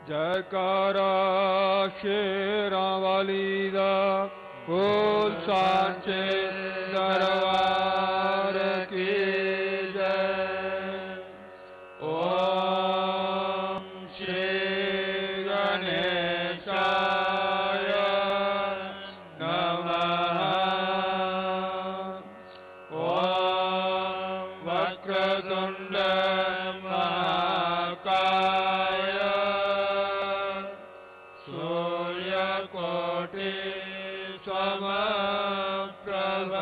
जयकारा शेरा वाली दा कुल सांचे दरबार की जय। ओम श्री गणेशाय नमः। ओम वक्रतुंड महाकाय सूर्यकोटि समप्रभ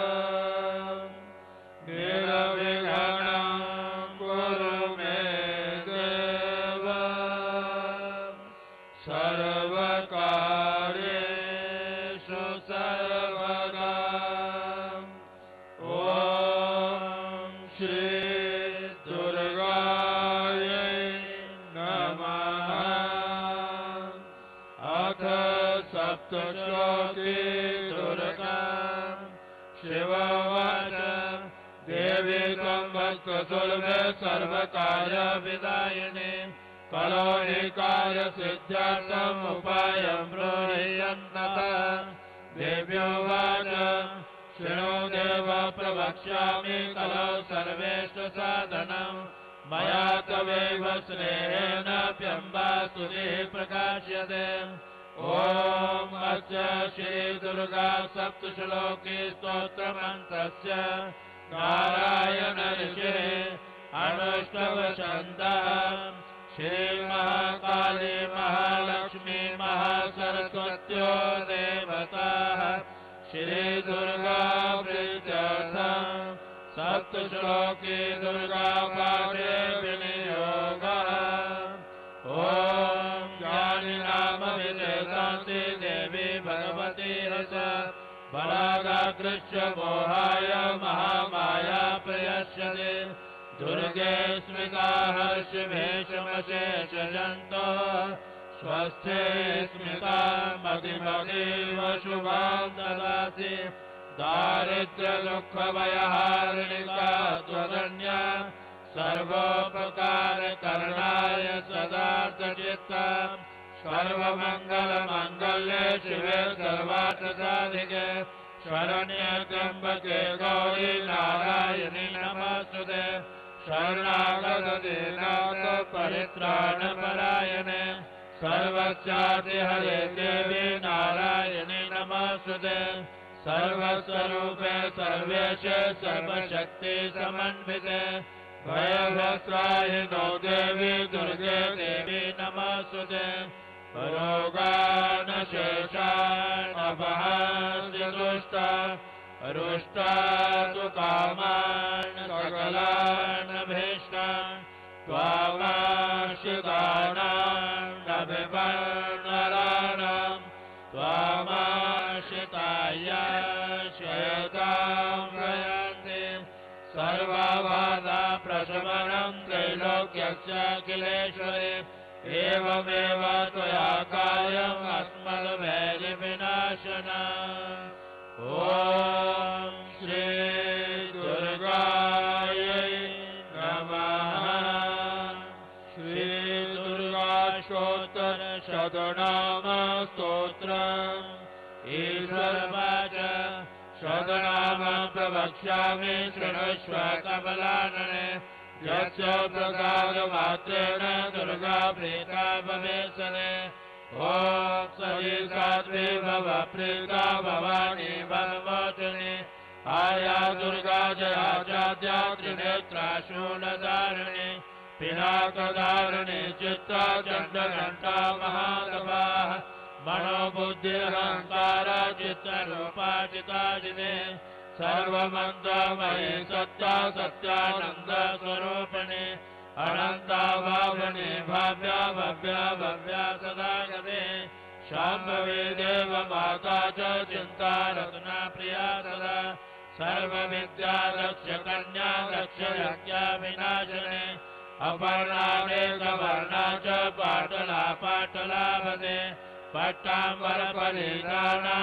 निर्विघ्नं कुरु मे देव सर्वकार्येषु सर्वदा। ओम श्री दुर्गायै नमः। अथ सप्तश्लोकी दुर्गा शिववाच देवी त्वं भक्तसुलभे सर्वकार्यविदायिने कलो हि कार्यसिद्ध्यर्थम् उपायं ब्रूहि। देव्योवाच शृणु देव प्रवक्ष्यामि कलौ सर्वेषु साधनम् मया तवैव स्नेहेन प्यम्बास्तुतिः प्रकाश्यते। ओम अस्य श्री दुर्गा सप्तश्लोकी स्तोत्रमन्त्रस्य नारायण ऋषिः अनुष्टवछन्दः श्री महाकाली महालक्ष्मी महासरस्वत्यो देवताः श्री दुर्गा प्रीत्यर्थम् सप्तश्लोकी दुर्गा पाठे विनियोगः। ओम ज्ञानी नाम विदेशान्ति देवी भगवती रस बलागाकृष्य मोहाय महामाया प्रयस्यते। दुर्गे स्मिता हर्षभेषमशेषजन्तो स्वस्थे स्मिता मतिमतीव शुभां ददाति। दारिद्र्यदुःखभयहारिणिका त्वदन्या सर्वोपकारकरणाय सदार्थचित्ता सर्वमङ्गलमाङ्गल्ये शिवे सर्वार्थसाधिके शरण्ये त्र्यम्बके गौरी नारायणि नमोऽस्तुते। शरणागतदीनाथ परित्राणपरायणे सर्वस्यादिहरे देवी नारायणि नमोऽस्तुते। सर्वस्वरूपे सर्वेशे सर्वशक्ति समन्विते भयभस्त्राहिनो देवी दुर्गे देवी नमोऽस्तुते। रोगानशेषानपहास्य दुष्टा रुष्टा तु कामान् सकलानभीष्टान् त्वामाश्रितानां त्वामाश्रिताय श्वेतां प्रयान्ति। सर्वबाधा प्रशमनं त्रैलोक्यस्य अखिलेश्वरे एवमेव त्वया कार्यम् अस्मद्वैरिविनाशनम्। ओम श्री दुर्गायै नमः। श्री दुर्गाष्टोत्तर शतनाम स्तोत्रम्। ईश्वरवाच शतनाम प्रवक्ष्यामि शृणुष्व कमलानने। यस्य प्रसादमात्रेण दुर्गा प्रीता भवेत्सने। ओम सही साध्वी भव प्रीता भवानी भवमोचने। आया दुर्गा जया चाद्या त्रिनेत्रा शूलधारिणी पिनाकधारिणी चित्ता चण्डघण्टा महातपाः मनोबुद्धिरहङ्कार चित्तरूपाचिताजिने। सर्वमन्त्रमयि सत्या सत्यानन्दस्वरूपिणि अनन्ता भावने भाव्या भव्या भव्या सदा गते। शाम्भवी देव माता च चिन्ता रत्ना प्रिया सदा। सर्वविद्या दक्ष कन्या दक्ष यज्ञा विनाशने। अपर्णानेकवर्णा च पाटला पाटलाभते। पट्टाम्बरपरिधाना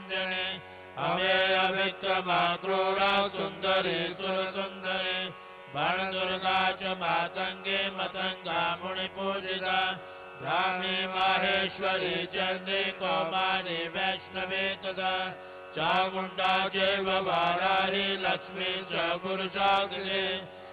कलमञ्जीररञ्जने। अमेय विक्रमाक्रूरा सुन्दरी सुरसुन्दरी बाणदुर्गा च मातंगे मतंगा मुनिपूजिता ब्राह्मी माहेश्वरी चंद्री कौमारी वैष्णवी तथा चामुंडा चैव वाराही लक्ष्मी च पुरुषाग्रे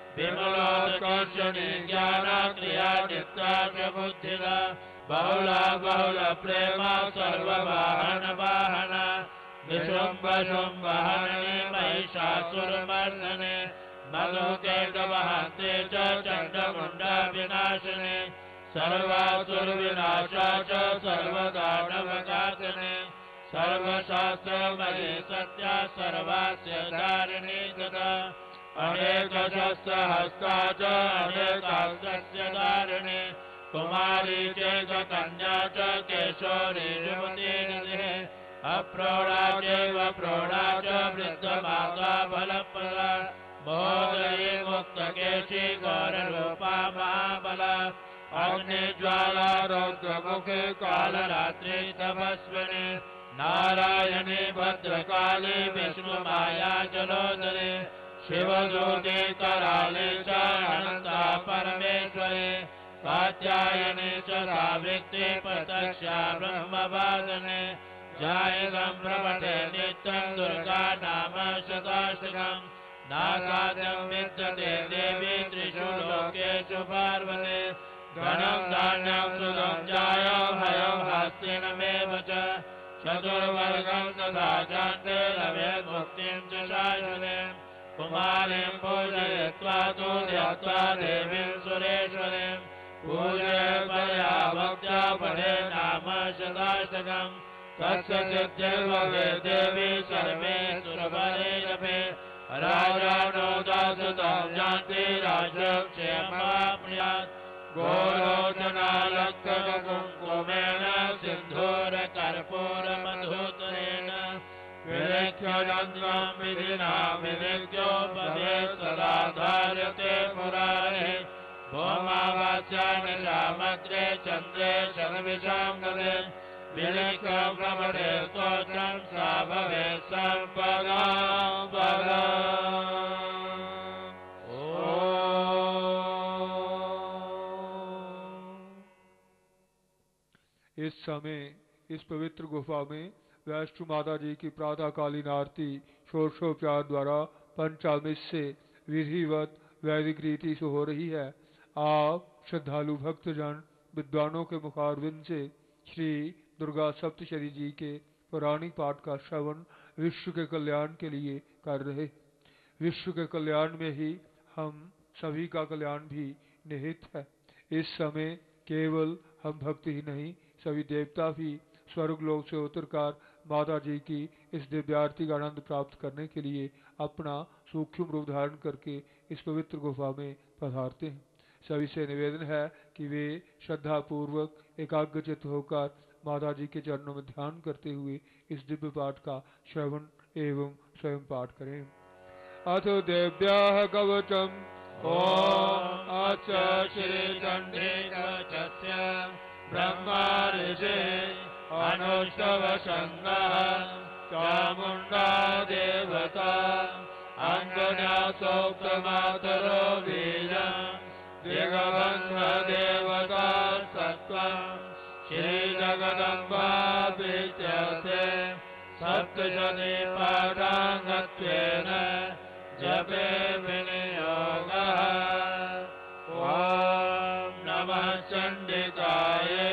विमलोदकेशनी ज्ञाना क्रिया नित्या च बुद्धिदा बहुला बहुल प्रेमा सर्ववाहन वाहना विशुंभ शुंभ हरणे महिषासुरमर्दने मधुकेटवहन्ते च चण्डमुण्डा विनाशिने सर्वासुरविनाशा च सर्वदानवघातिने सर्वशास्त्रमयी सत्या सर्वास्य धारिणी तथा अनेकशस्त्रहस्ता च अनेकास्त्रस्य धारिणे कुमारी चैककन्या च केशोरी युवती नदी अप्रौढा चैव प्रौढा च वृद्धमाता बलप्रदा महोदयी मुक्तकेशी गौररूपा महाबला अग्निज्वाला रौद्रमुखे कालरात्रि तपस्विनी नारायणी भद्रकाली विष्णुमाया जलोदरी शिवदूते कराले च अनन्ता परमेश्वरी कात्यायनी च सावित्री प्रत्यक्षा ब्रह्मवादने जायदं प्रवटे नित्यं दुर्गा नाम शताष्टकम् नासाद्यं विद्यते देवी त्रिषु लोकेषु पार्वती धनं धान्यं सुखं जायं हयं हास्तिनमेव च चतुर्वर्गं तथा चान्ते लभेत् मुक्तिं च शाश्वतीं कुमारीं पूजयित्वा तु ध्यात्वा देवीं सुरेश्वरीं पूजयत्वया भक्त्या पठे नाम शताष्टकम् तस्य सिद्धिर्भवेत् देवी सर्वे सुरवरे लभे राजानो दासुतं जानति राज्यं क्षेमाप्नुयात् गोलोचनालङ्कृतकुङ्कुमेन सिन्धूरकर्पूरमधुतरेण विलेख्यनन्द्वं विधिना विलेख्योपभेत् सदा धार्यते मुरारे भौमावास्यानि सामग्रे चन्द्रे शनविषां गले विलेख्यं प्रवटे स्तोत्रं सा भवेत् सम्पदा बला। इस समय इस पवित्र गुफा में वैष्णो माता जी की प्रातःकालीन आरती षोडशोपचार द्वारा पंचामृत से विधिवत वैदिक रीति से हो रही है। आप श्रद्धालु भक्तजन विद्वानों के मुखारविंद से श्री दुर्गा सप्तशती जी के पौराणिक पाठ का श्रवण विश्व के कल्याण के लिए कर रहे। विश्व के कल्याण में ही हम सभी का कल्याण भी निहित है। इस समय केवल हम भक्ति ही नहीं, सभी देवता भी स्वर्ग लोक से उतरकर माता जी की इस दिव्य आरती का आनंद प्राप्त करने के लिए अपना सूक्ष्म रूप धारण करके इस पवित्र गुफा में पधारते हैं। सभी से निवेदन है कि वे श्रद्धा पूर्वक एकाग्रचित्त होकर माता जी के चरणों में ध्यान करते हुए इस दिव्य पाठ का श्रवण एवं स्वयं पाठ करें। अथ देव्याः कवचम् ओम अच श्री चंडी कवचस्य ब्रह्मा ऋषि अनुष्टव संगः चामुंडा देवता अंगन्यासोक्तमातरो बीजम् दिगबन्ध देवता सत्त्वम् श्री जगदम्बा विद्यते सप्तशती पाठाङ्गत्वेन जपे विनियोगः। ओम नमः चण्डिकायै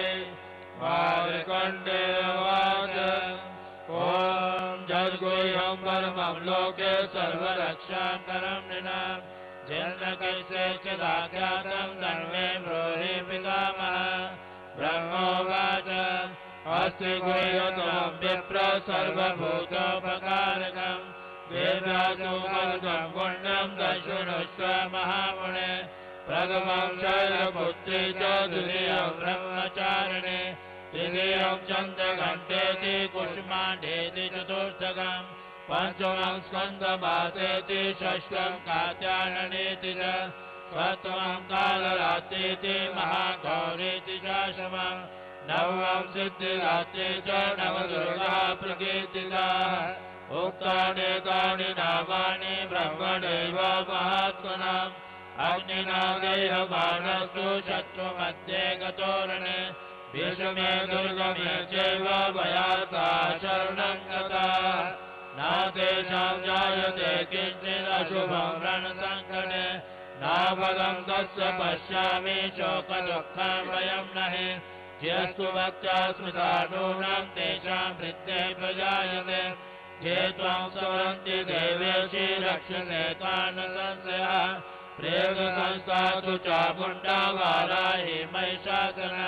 मार्कण्डेयवाच ओम जद्गुह्यं परमं लोके सर्वरक्षाकरं नृणां जन्मकैसे चिदाख्यातं धर्मे ब्रूहि पितामहः। ब्रह्मोवाच अस्ति गुह्यतमं विप्र सर्वभूतोपकारकम् वेदासुमर्गं पुण्यं दशुनुष्व महामुने प्रथमं शैलपुत्री च द्वितीयं ब्रह्मचारिणे तृतीयं चन्द्रघण्टेति कुष्माण्डेति चतुर्थकम् पंचमं स्कन्दमासेति षष्ठं कात्यायनेति च सप्तमं कालरात्रिति महागौरीति शासमं नवमं सिद्धिदात्री च नवदुर्गा प्रकीर्तिताः। उक्तानि तानि नामानि ब्रह्मणैव महात्मनां अग्निना देहमानस्तु शत्रुमध्ये गतोरणे भीष्मे दुर्गमे चैव भयाता शरणं गता न तेषां जायते किञ्चिदशुभं रणसङ्कटे नाभगं तस्य पश्यामि शोकदुःखं भयं नहि यस्तु भक्त्या स्मृता नूनं तेषां वृद्धे प्रजायते ये त्वां स्मरन्ति देवेशि रक्षसे तान् संशयः प्रेतसंस्थातु चामुण्डा वाराहि महिषासना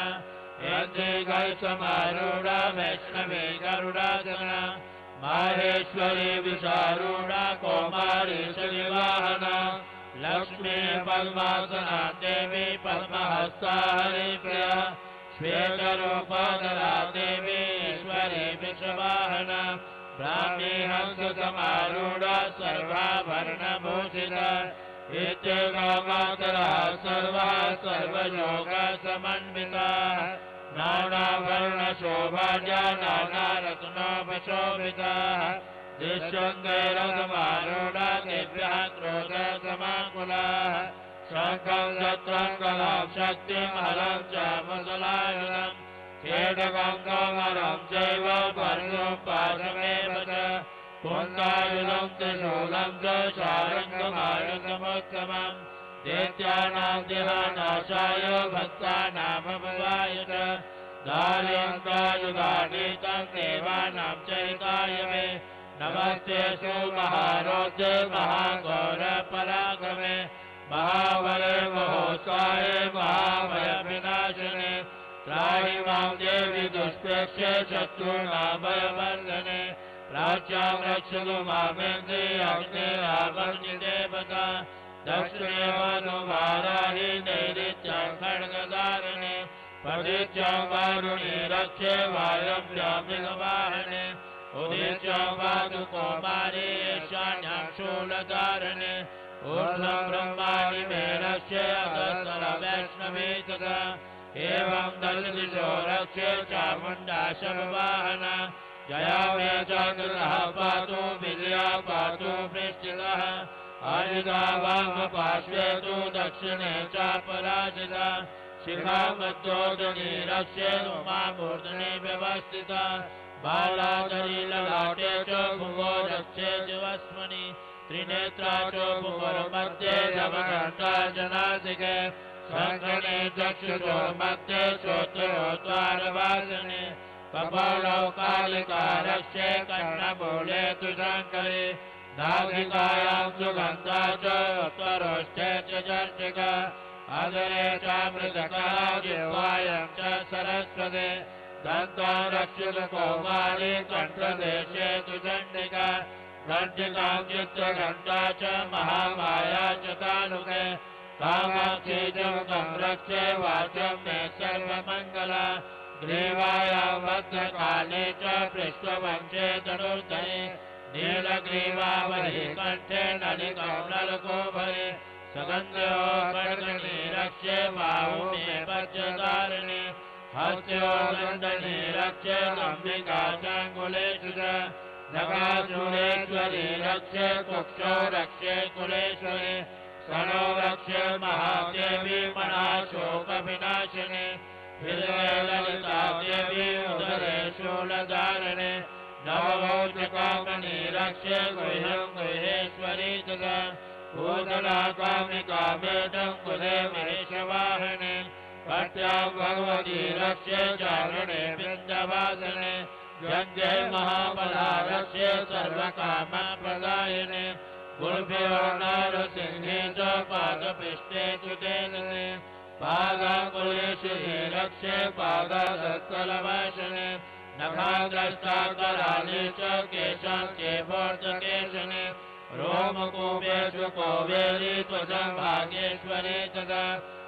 समारूढा वैष्णवी गरुडासना माहेश्वरी विशारूढा कौमारी श्रीवाहना लक्ष्मी पद्मासना देवी पद्महस्ता हरिप्रिया श्वेतरूपाधरा देवी ईश्वरी विश्ववाहना ब्राह्मी हंससमारूढा सर्वाभरणभूषिता इत्येकामातरा सर्वा सर्वयोगसमन्विता नानावर्णशोभाढ्या नानारत्नोपशोभिता दिश्यङ्गैरसमारूढा दिव्यः क्रोधसमाकुलाः शङ्खं चक्रं कलां शक्तिं हलं च मुसलायुधं खेटकं कौमरं चैव परशुं पाशमेव च कुन्दायुधं त्रिशूलं च शारङ्गमायुधमुत्तमम् दैत्यानां देहानाशाय भक्तानामभवाय च दार्यन्तायुधानीतं देवानां चैताय मे नमस्ते सुमहारोध्ये महाघोरपराक्रमे महाबले महोत्साहे महाभयविनाशिने त्राहि मां देवि दुष्प्रेक्ष्ये शत्रूणाभयवर्धने प्राच्यां रक्षतु मामेन्द्रि अग्निरावर्णिदेवता दक्षिणे मनुवाराहि नैऋत्यां खड्गधारिणे पदित्यां वारुणि रक्षे वायव्यामिगवाहने उदित्यां वातु कौमारी ईशान्यां शूलधारिणे ऊर्ध्वं ब्रह्माणि मे रक्षे अगस्त्यवैष्णवी तथा एवं दशदिशो रक्षे चामुण्डा शववाहना जया मे चन्द्रः पातु विजया पातु वृश्चिकः आयुधा वामपार्श्वे तु दक्षिणे चापराजिता शिखा मध्योदनी रक्षे उमामूर्धनि व्यवस्थिता बालाधरी ललाटे च भुवो रक्षे जीवस्मनि त्रिनेत्रा च भुवोर्मध्ये नवघण्टा जनासिके सङ्गणे चक्षुषो मध्ये श्रोत्रोद्वारवासिने कपालौ कालिका रक्षे कर्णमूले तु शङ्करे नाभिकायां सुगन्धा च त्वरोष्ठे च चर्चिका अदरे चामृतकः जिह्वायां च सरस्वते दन्तां रक्षतु कौमारी कण्ठदेशे तु चण्डिका घण्टिकां चित्रघण्टा च महामाया च तालुके कामाक्षी च मुखं रक्षे वाचं मे सर्वमङ्गला ग्रीवायां बद्धकाले च पृष्ठवंशे धनुर्धरे नीलग्रीवावहि कण्ठे नलिकं नलकोभरे सगन्धयो कर्णि रक्षे बाहुमे वज्रधारिणे हस्त्यो दण्डनि रक्षे अम्बिका चाङ्गुलेषु च नगासुरेश्वरी रक्षे कुक्षौ रक्षे कुलेश्वरे स्तनो रक्षे महादेवी मनाशोकविनाशिने हृदये ललिता देवी उदरे शूलधारिणे नवभौतिकामणि रक्षे गुह्यं गुह्येश्वरी तथा भूतला कामिका वेदं कुले महेशवाहने पट्यां भगवती रक्षे चारणे वृन्दवासने गङ्गे महाबला रक्षे सर्वकामप्रदायिने गुरुभ्यो नरसिंहे च पादपिष्टे तु तेजसे पादाकुलेषु रक्षे पादसत्कलवासने नखाग्रस्ताकराले च केशान्ते भोर्जकेशने रोमकूपेषु कोवेरी त्वचं भागेश्वरे तथा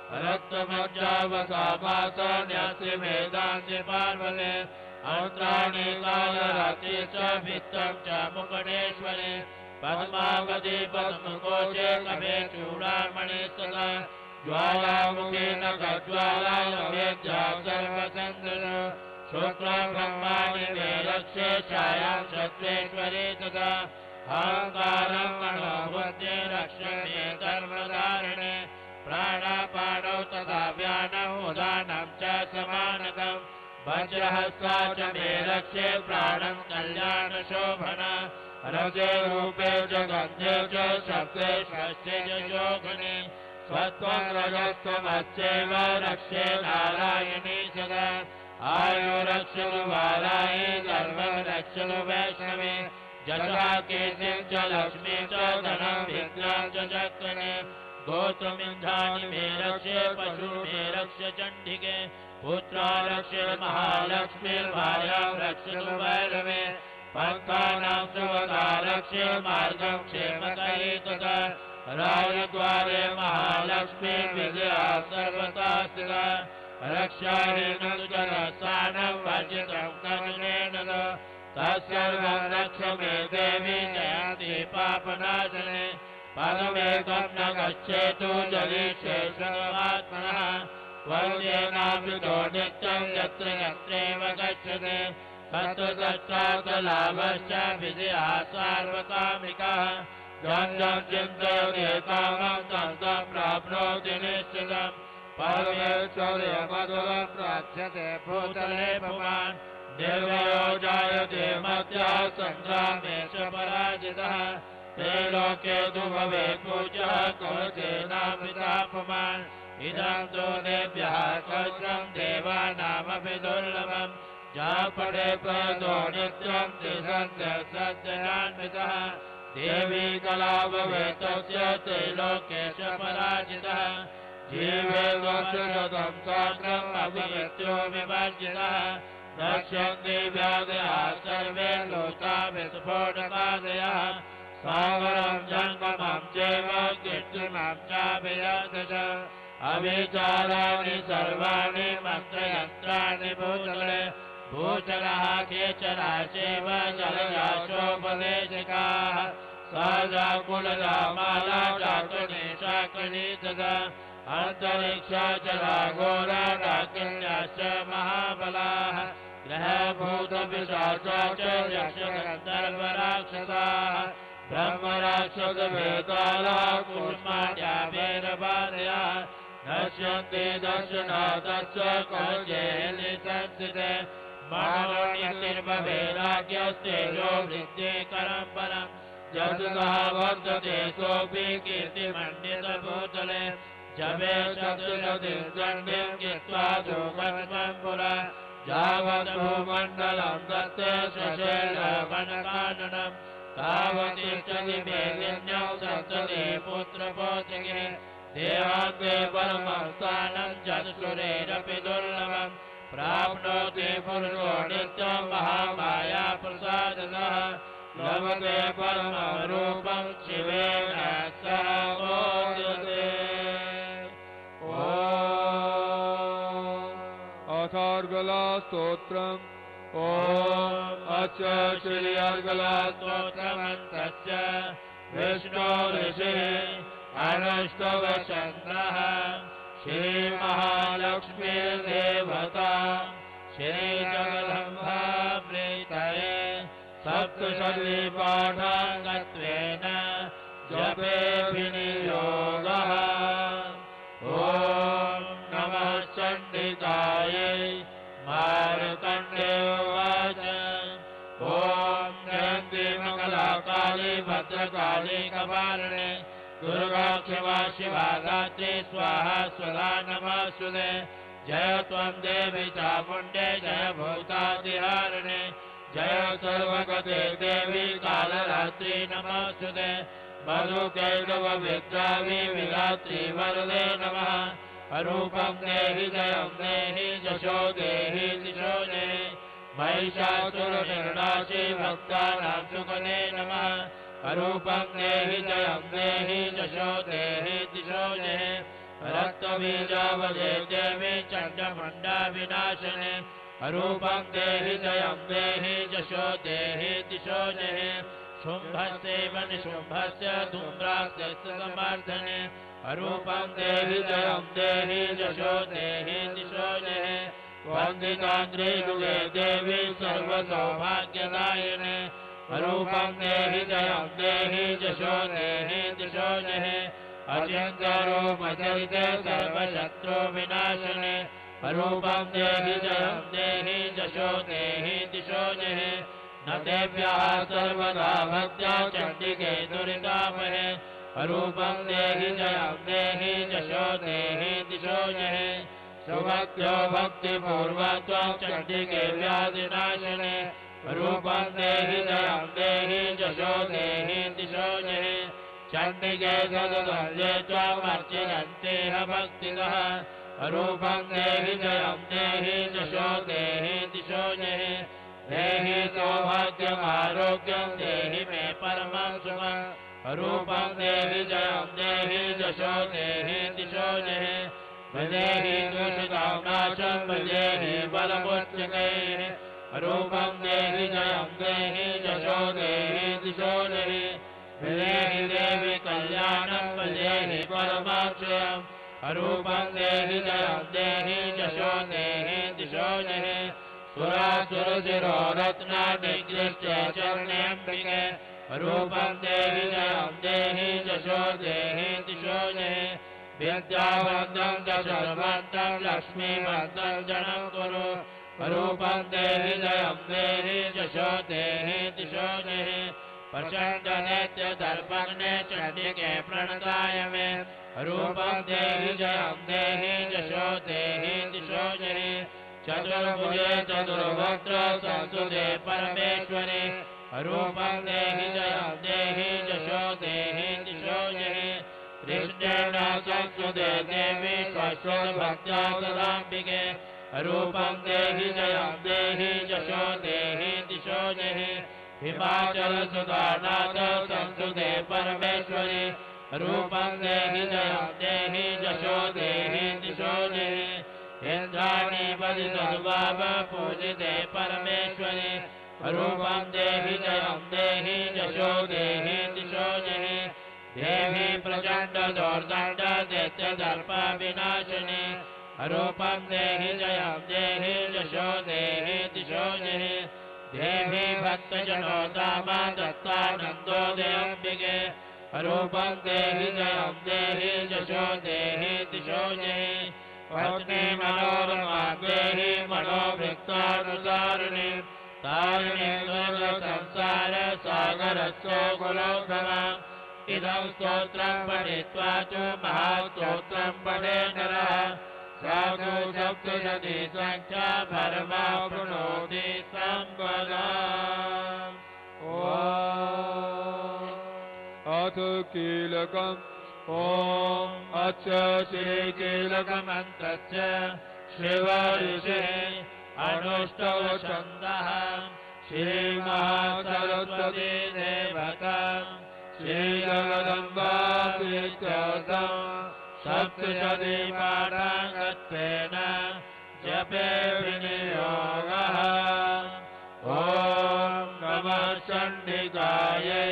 रक्तमज्जावसामासन्यासि वेदान्ति पार्वते अन्त्राणि कालरात्रि च भित्तं च मुकुटेश्वरे पद्मावती पद्मकोशे कवे चूडामणि तथा ज्वालामुखेन खज्ज्वालावेद्या सर्वचन्द्र शुक्लं ब्रह्माणि मे रक्षे छायां सत्त्वेश्वरे तथा अहङ्कारं मनोबुद्धि रक्षणे कर्मधारणे प्राणापानौ तथा व्यानौ उदानं च समानकम् वज्रहस्ता च मे रक्षे प्राणं कल्याणशोभन रजे रूपे च गन्धे च शब्दे षष्ठे च योगने स्वत्वं रजस्त्वमच्चैव रक्षे नारायणी सदा आयु रक्षतु बालाये धर्मं रक्षतु वैष्णवे जटा कीर्तिं च लक्ष्मीं च धनं विद्यां च चक्रणे गोत्रमिन्धानि मे रक्षे पशु मे रक्ष चण्डिके पुत्रा रक्षे महालक्ष्मीर्भार्यां रक्षतु भैरवे पन्थानां सुवदा रक्षे मार्गं क्षेमकरी तथा राजद्वारे महालक्ष्मीर्विजया सर्वथा स्थिता रक्षाहेन जनस्थानं वर्जितं करुणेन तत्सर्वं रक्ष मे देवी जयन्ति पापनाशने पदमेकं न गच्छेतु जलीशेषमात्मनः वरुणेनामृतो नित्यं यत्र यत्रैव गच्छते तत्र तच्चार्थलाभश्च विजयः सार्वकामिकः यं यं चिन्तयते कामं तं तं प्राप्नोति निश्चितम् परमेश्वर्यमधुरं प्राप्स्यते भूतले पुमान् निर्भयो जायते मत्याः सङ्ग्रामे च पराजितः ते लोके तु भवेत् पूज्यः कवचेनामृता पुमान् इदं तु देव्यः कवचं देवानामपि दुर्लभम् जापडे प्रयतो नित्यं त्रिसन्ध्यसत्यनान्वितः देवी कला भवेत् तस्य त्रैलोके च पराजितः जीवे वर्षशतं साग्रम् अभिमृत्यो विवर्जितः रक्षन्ति व्याधयः सर्वे लोका विस्फोटकादयः सागरं जङ्गमं चैव कृत्रिमं चाभियदश अविचाराणि सर्वाणि मन्त्रयन्त्राणि भूतले भूचरः केचरा चैव जलयाशोपदेशिकाः सहजा कुलजा माला चाकुनी शाकुनी तथा अन्तरिक्षा जला घोरा डाकिन्याश्च महाबलाः ग्रहभूतपिशाचा च यक्षगन्धर्वराक्षसाः ब्रह्मराक्षसवेतालाः कूष्माण्ड्या भैरवादयः नश्यन्ति दर्शनादस्य कवचे निसंस्थिते मनोन्यतिर्भवेराज्ञस्तेजो वृद्धिकरं परम् यतः वर्तते सोऽपि कीर्तिमण्डितभूतले जवे चतुरदिर्दण्डिं गित्वा धूमस्मं पुरा यावत् भूमण्डलं दत्ते शशेलवनकाननं तावतिष्ठति मेदिन्यौ सन्तति पुत्रपौत्रिके देहान्ते परमं स्थानं चतुरेरपि दुर्लभम् प्राप्नोति पुरुषो नित्यं महामाया प्रसादतः लभते परमं रूपं शिवेन सह मोदते अथार्गला स्तोत्रम् ॐ अच्च श्री अर्गला स्तोत्रमन्तश्च विष्णो ऋषिः अनुष्टवचन्द्रः श्रीमहालक्ष्मीर्देवता श्रीजगदम्बा प्रीतये सप्तशतीपाठाङ्गत्वेन जपे विनियोगः ॐ नमः चण्डिकायै मार्कण्डे उवाच ॐ जयन्ती मङ्गलाकाली भद्रकाली कपालिनी दुर्गा क्षमा शिवा दात्री स्वाहा स्वधा नमस्तुते जय त्वं देवी चामुण्डे जय भूतादिहारिणे जय सर्वगते देवी कालरात्रि नमस्तुते मधुकैटव विद्रावी विरात्रि वरदे नमः अरूपं देहि जयं देहि यशो देहि दिशो देहि महिषासुरनिर्नाशि भक्तानां सुखदे नमः अरूपं देहि जयं देहि यशो देहि दिशो देहि रक्तबीजावधे देवी चण्डमुण्डा विनाशिने अरूपं देहि जयं देहि यशो देहि दिशो देहि शुम्भस्यैव निशुम्भस्य धूम्राक्षसमर्दने अरूपं देहि जयं देहि यशो देहि दिशो देहि वन्दिताङ्घ्रियुगे देवी सर्वसौभाग्यदायिने अरूपं देहि जयं देहि जशो देहि दिशो जहि अचिन्त्यरूपचरिते सर्वशत्रु विनाशिने अरूपं देहि जयं देहि जशो देहि दिशो जहि न देव्याः सर्वदा भक्त्या चण्डिके दुरितापहे अरूपं देहि जयं देहि जशो देहि दिशो जहि सुभक्त्यो भक्तिपूर्वत्वं चण्डिके व्याधिनाशिने रूपं देहि जयं देहि जशो देहि दिशो जहि चण्डिके सदये त्वमर्चयन्तेह भक्तितः रूपं देहि जयं देहि जशो देहि दिशो जहि देहि सौभाग्यमारोग्यं देहि मे परमं सुखं रूपं देहि जयं देहि जशो देहि दिशो जहि भजेहि दूषितां नाशं भजेहि बलमुच्यकैः रूपं देहि जयं देहि जशो देहि दिशो जहि भजेहि देवि कल्याणं भजेहि परमाक्षयम् रूपं देहि जयं देहि जशो देहि दिशो जहि सुरासुरशिरो रत्ना निगृह्य चरणेऽम्बिके रूपं देहि जयं देहि जशो देहि दिशो जहि विद्यावन्तं दशर्वन्तं लक्ष्मीवन्तं जनं कुरु रूपं देहि जयं देहि जशो देहि दिशो जहि प्रचण्डनेत्यदर्पग्ने चण्डिके प्रणताय मे रूपं देहि जयं देहि जशो देहि दिशो जहि चतुर्भुजे चतुर्वक्त्र संसुते परमेश्वरे रूपं देहि जयं देहि जशो देहि दिशो जहि कृष्णेन संस्कृते देवी स्वस्वभक्त्या सदाम्बिके रूपं देहि जयं देहि जशो देहि दिशो जहि हिमाचल सुधानाथ संस्कृते परमेश्वरे रूपं देहि जयं देहि जशो देहि दिशो जहि इन्द्राणि पदि सद्भाव पूजिते परमेश्वरे रूपं देहि जयं देहि जशो देहि दिशो जहि देवी प्रचण्ड दोर्दण्ड दैत्यदर्प विनाशिनी रूपं देहि जयं देहि जशो देहि दिशो जहि देवी भक्तजनोत्तमा दत्तानन्दोदयाम्बिके रूपं देहि जयं देहि जशो देहि दिशो जहि पत्नी मनोरमा देहि मनोभृक्तानुसारिणि तारिणि संसार सागरस्य कुलोद्भवा इदं स्तोत्रं पठित्वा च महास्तोत्रं पठे नरः साधु सप्तशती संख्या परमाप्नोति संपदा अथ कीलकम् ॐ अच्च श्रीकीलकमन्त्रस्य शिवऋषिः अनुष्टव छन्दः श्रीमहासरस्वती देवकम् श्रीजगदम्बाप्रीत्यर्थं सप्तशतीपाठाङ्गत्वेन जपे विनियोगः ॐ नमः चण्डिकायै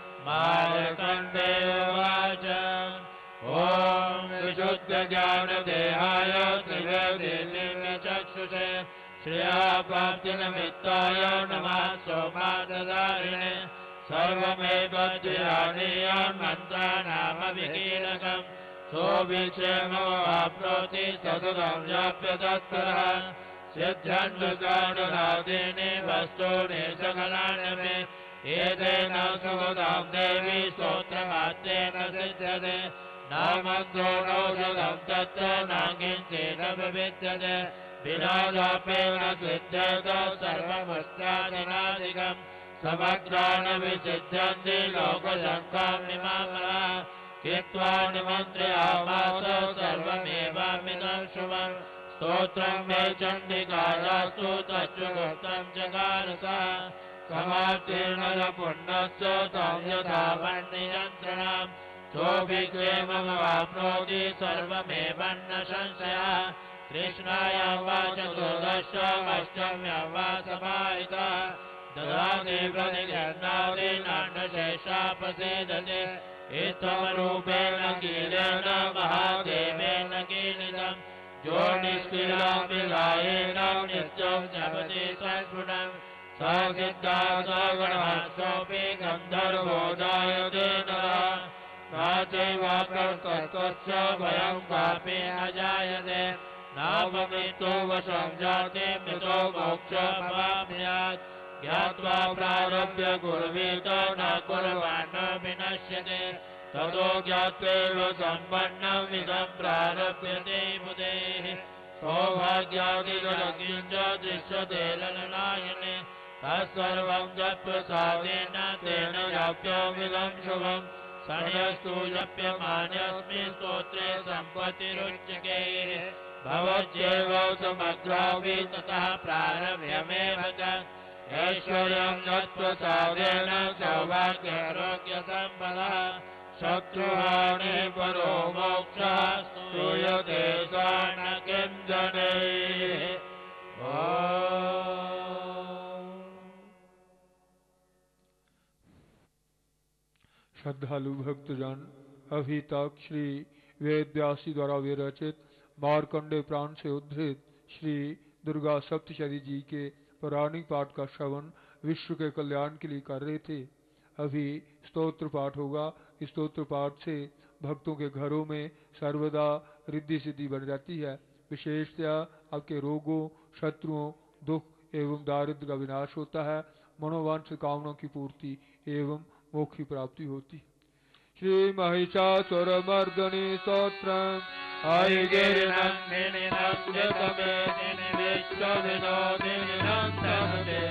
मार्कण्डेयवाच ॐ विशुद्धज्ञानदेहाय त्रिवेदिनिचक्षुषे श्रेयाप्राप्तिनिमित्ताय नमः सोमाददारिणे सर्वमेव ध्यानीयान् मन्त्राणामविहीनकम् सोऽभिक्षेमवाप्नोति सततं व्याप्य तत्परः सिद्ध्यन्नुकानुरादीनि वस्तूनि सकलानि मे एतेन सुगतां देवी स्तोत्रमाद्येन सिद्ध्यते नामन्त्रो नौषधं तत्र न किञ्चित् विविद्यते विना जापेन सिद्ध्येत सर्वमुष्टादिनादिकम् समग्राणि विसिद्ध्यन्ति लोकशङ्कामिमामरा कृत्वा निमन्त्रयामास सर्वमेवामिदं शुभम् स्तोत्रं मे चण्डिकायास्तु तच्चुगुप्तं चकारसा समाप्तीर्णय पुण्यस्य तं यथा वह्नियन्त्रणाम् सोऽभिक्षेममवाप्नोति सर्वमेवन्न संशयः कृष्णायां वा चतुर्दशाष्टम्यां वा समाहितः ददाति प्रतिगृह्णादिनान्नशेषापसेदते इत्थमरूपेण कीलेन महादेवेन कीलितम् यो निष्क्रियां विलायेन नित्यं जपति संस्फुटम् सागिद्धा सगणहासोऽपि गन्धर्वो जायते नरः नाचैवाकर्तस्य भयं कापि न जायते नापमितो वशं जाते मृतो मोक्षमवाप्नुयात् ज्ञात्वा प्रारभ्य कुर्वीत न कुर्वान्न विनश्यते ततो ज्ञात्वैव सम्पन्नम् इदं प्रारभ्यते बुधेः सौभाग्यादिगणकिञ्च दृश्यते ललनायने तत्सर्वं तत्प्रसादेन तेन याप्यमिदं शुभम् सन्यस्तु जप्यमानस्मिन् स्तोत्रे सम्पत्तिरुच्यते भवत्येव समग्रापि ततः प्रारभ्यमेव च ऐश्वर्यं तत्प्रसादेन सौभाग्यारोग्यसम्पदः शत्रुहानि परो मोक्षः श्रूयते स न किञ्चनैः। श्रद्धालु भक्तजन, अभी तक श्री वेद व्यासी द्वारा विरचित मार्कंडेय पुराण से उद्धृत श्री दुर्गा सप्तशती जी के पौराणिक पाठ का श्रवण विश्व के कल्याण के लिए कर रहे थे। अभी स्तोत्र पाठ होगा। इस स्तोत्र पाठ से भक्तों के घरों में सर्वदा रिद्धि सिद्धि बन जाती है। विशेषतया आपके रोगों, शत्रुओं, दुख एवं दारिद्र्य का विनाश होता है। मनोवांछित कामनाओं की पूर्ति एवं मोक्ष की प्राप्ति होती। श्री महिषासुरमर्दिनी स्तोत्रम् ऐगिरिनन्दिनि नन्दितमेदिनि विश्वविनोदिनि नन्दनते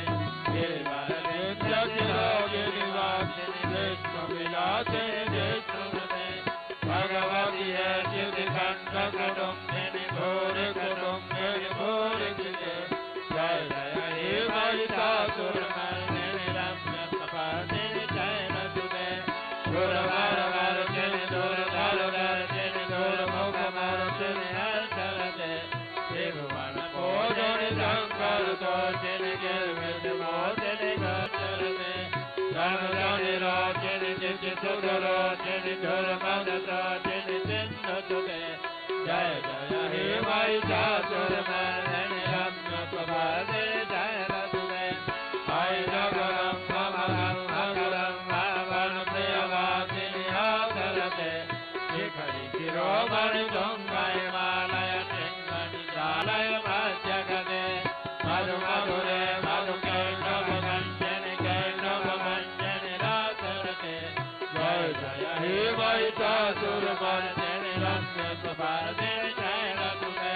गिरिवरविन्द्यशिरोगिरिवासिनि विष्णुविलासिनि विष्णुपते भगवति हेतिकण्ठकुटुम्बिनि भूरिकुटुम्बिनि भूरिकृते जय जय हे महिषासुरमर्दिनि रम्यकपर्दिनि शैलसुते दुर्वरवर्धिनि दुर्धरवर्धिनि दुर्मुखमर्दिनि हर्षरते त्रिभुवनपोषिणि शङ्करतोषिणि गिरिविषमोषिणि गोचरते धनुधनिरोचिनि चित्तसुखरोचिनि धुर्मदतोषिनि सिन्धुसुते जय जय हे महिषासुरमर्दिनि रम्यकपर्दिनि शैलसुते ऐनगरं कमलं मकरं भावनप्रियवासिनि आचरते शिखरि शिरोमणि तुङ्गैमालय शृङ्गणि जालय मध्यगते मधुमधुरे मधुकैटभगञ्जनि कैटभगञ्जनि राचरते जय जय हे महिषासुरमर्दिनि रम्यकपर्दिनि शैलसुते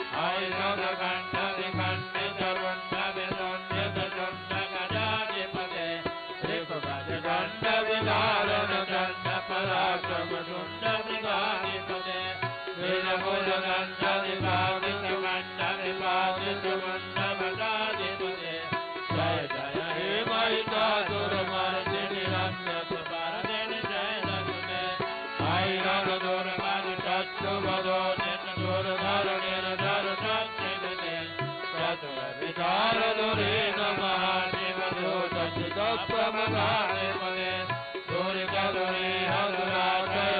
ऐनगखण्डविखण्डितरुण्डविशून्यतरुण्डगजाधिपते त्रिभुवनगण्डविदारणदण्डपराक्रमशून्यविदाधिपते वीरभुजगण्डविभागितगण्डविभागितगण्डवदाधिपते जय जय हे महिषासुरमर्दिनि रम्यकपर्दिनि शैलसुते ऐनगदुर्मधुशत्रुवदो निर्धरणिर्धरशक्तिगते चतुरविचारदुरेण महाशिवदूतचितप्रमदाधिपते दूरिकदुरे हदुराजय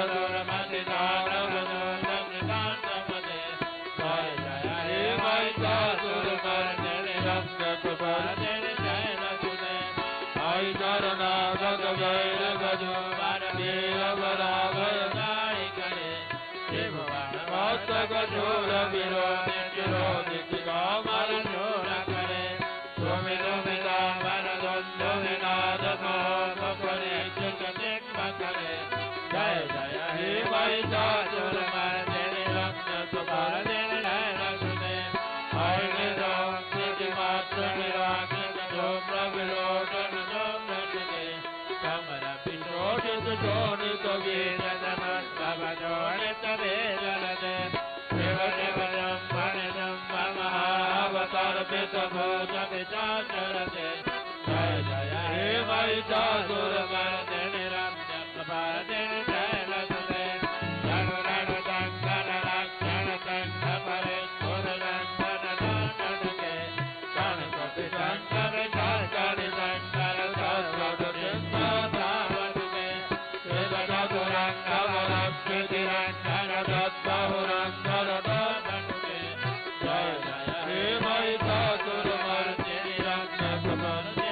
दुर्मतिदानवदोषकृतान्तपते जय जय हे महिषासुरमर्दिनि रम्यकपर्दिनि शैलसुते ऐतरनागजवैरगजोवरवीरवराभयदायिकरे त्रिभुवनवासगजोरविरोधिकामरशूरकरे सुमिदुमिदावरद्वन्द्वविनादमोहपरिचितदिग्मकरे जय जय हे महिषासुरमर्दिनि रम्यकपर्दिनि शैलसुते ऐनिदं स्थितिमात्रनिराकृतधूम्रविलोचनधूम्रकृते समरपिशोचितशोणितवीर्यनमद्भवजोणितवेदनते शिवशिवजं फणिजं महावतर्पितभूतपिशाचरते जय जय हे महिषासुरमर्दिनि रम्यकपर्दिनि शैलसुते धनुरणुदङ्कनलक्षणदण्डपरिस्फुरदण्डनदण्डके कणकपिशङ्करशङ्करिदण्डरसत्सदृङ्गधावतुके शिवचतुरङ्गबलक्षितिरङ्गरदत्तहुरङ्गरदण्डके जय जय हे महिषासुरमर्दिनि रम्यकपर्दिनि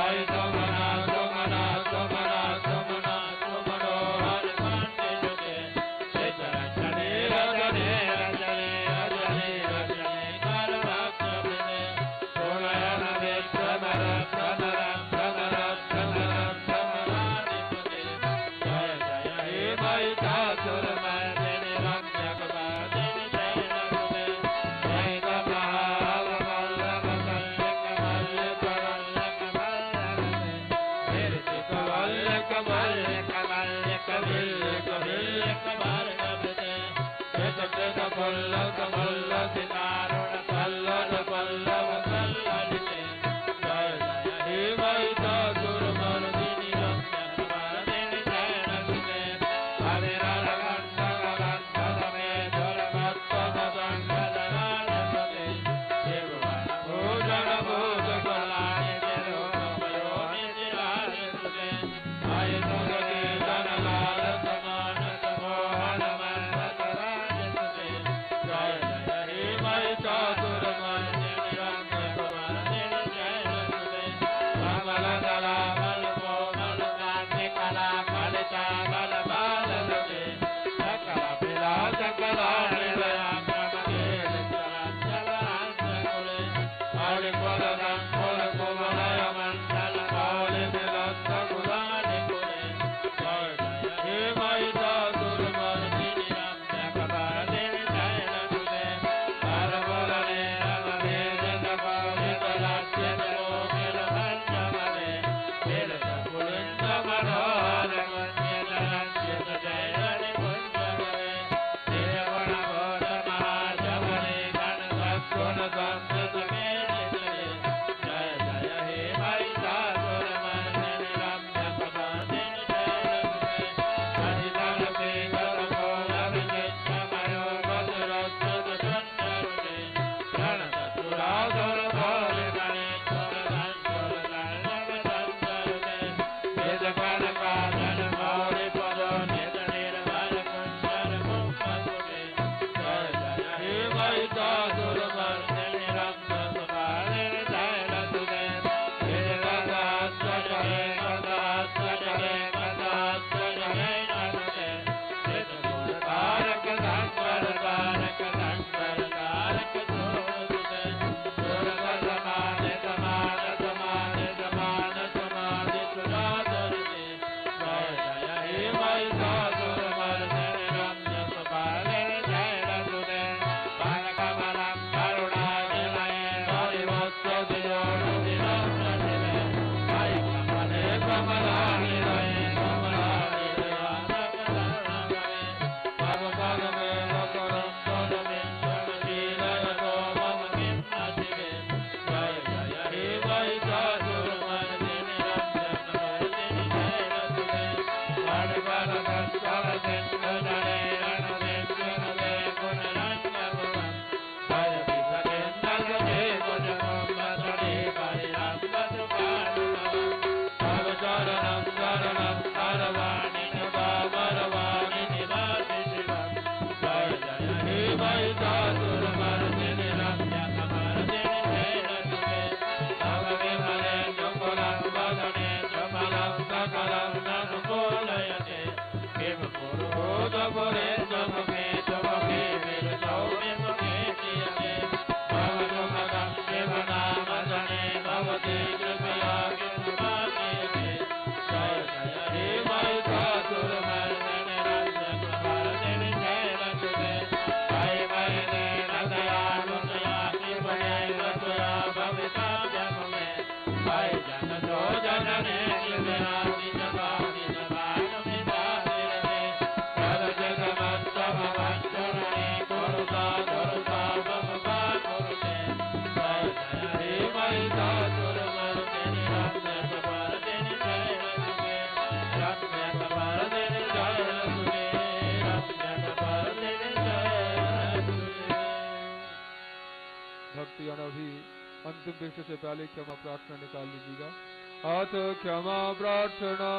अंतिम दृष्टि से पहले क्षमा प्रार्थना निकाल लीजिएगा। अथ क्षमा प्रार्थना।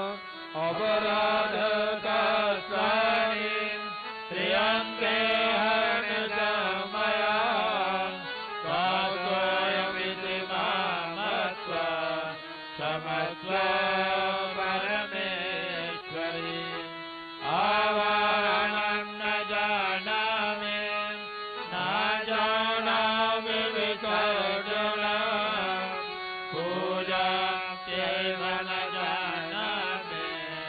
अपराध का प्रियंके हन मया क्षमस्व परमेश्वरी आवाहनं न जानामि विसर्जनं पूजां चैव न जानामि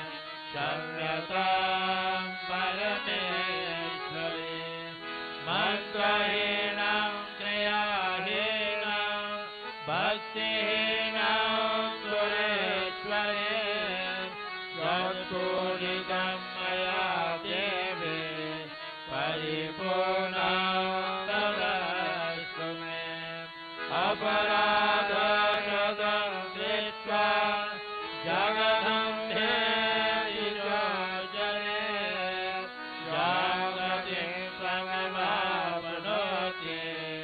क्षम्यतां परमेश्वरी मन्त्रहीनं क्रियाहीनं भक्तिहीनं सुरेश्वरे यत्पूजितं मया देवी परिपूर्णं तदस्तु मे अपराधं दृष्ट्वा जगदम्भे विसर्जने जागतिं समवाप्नोति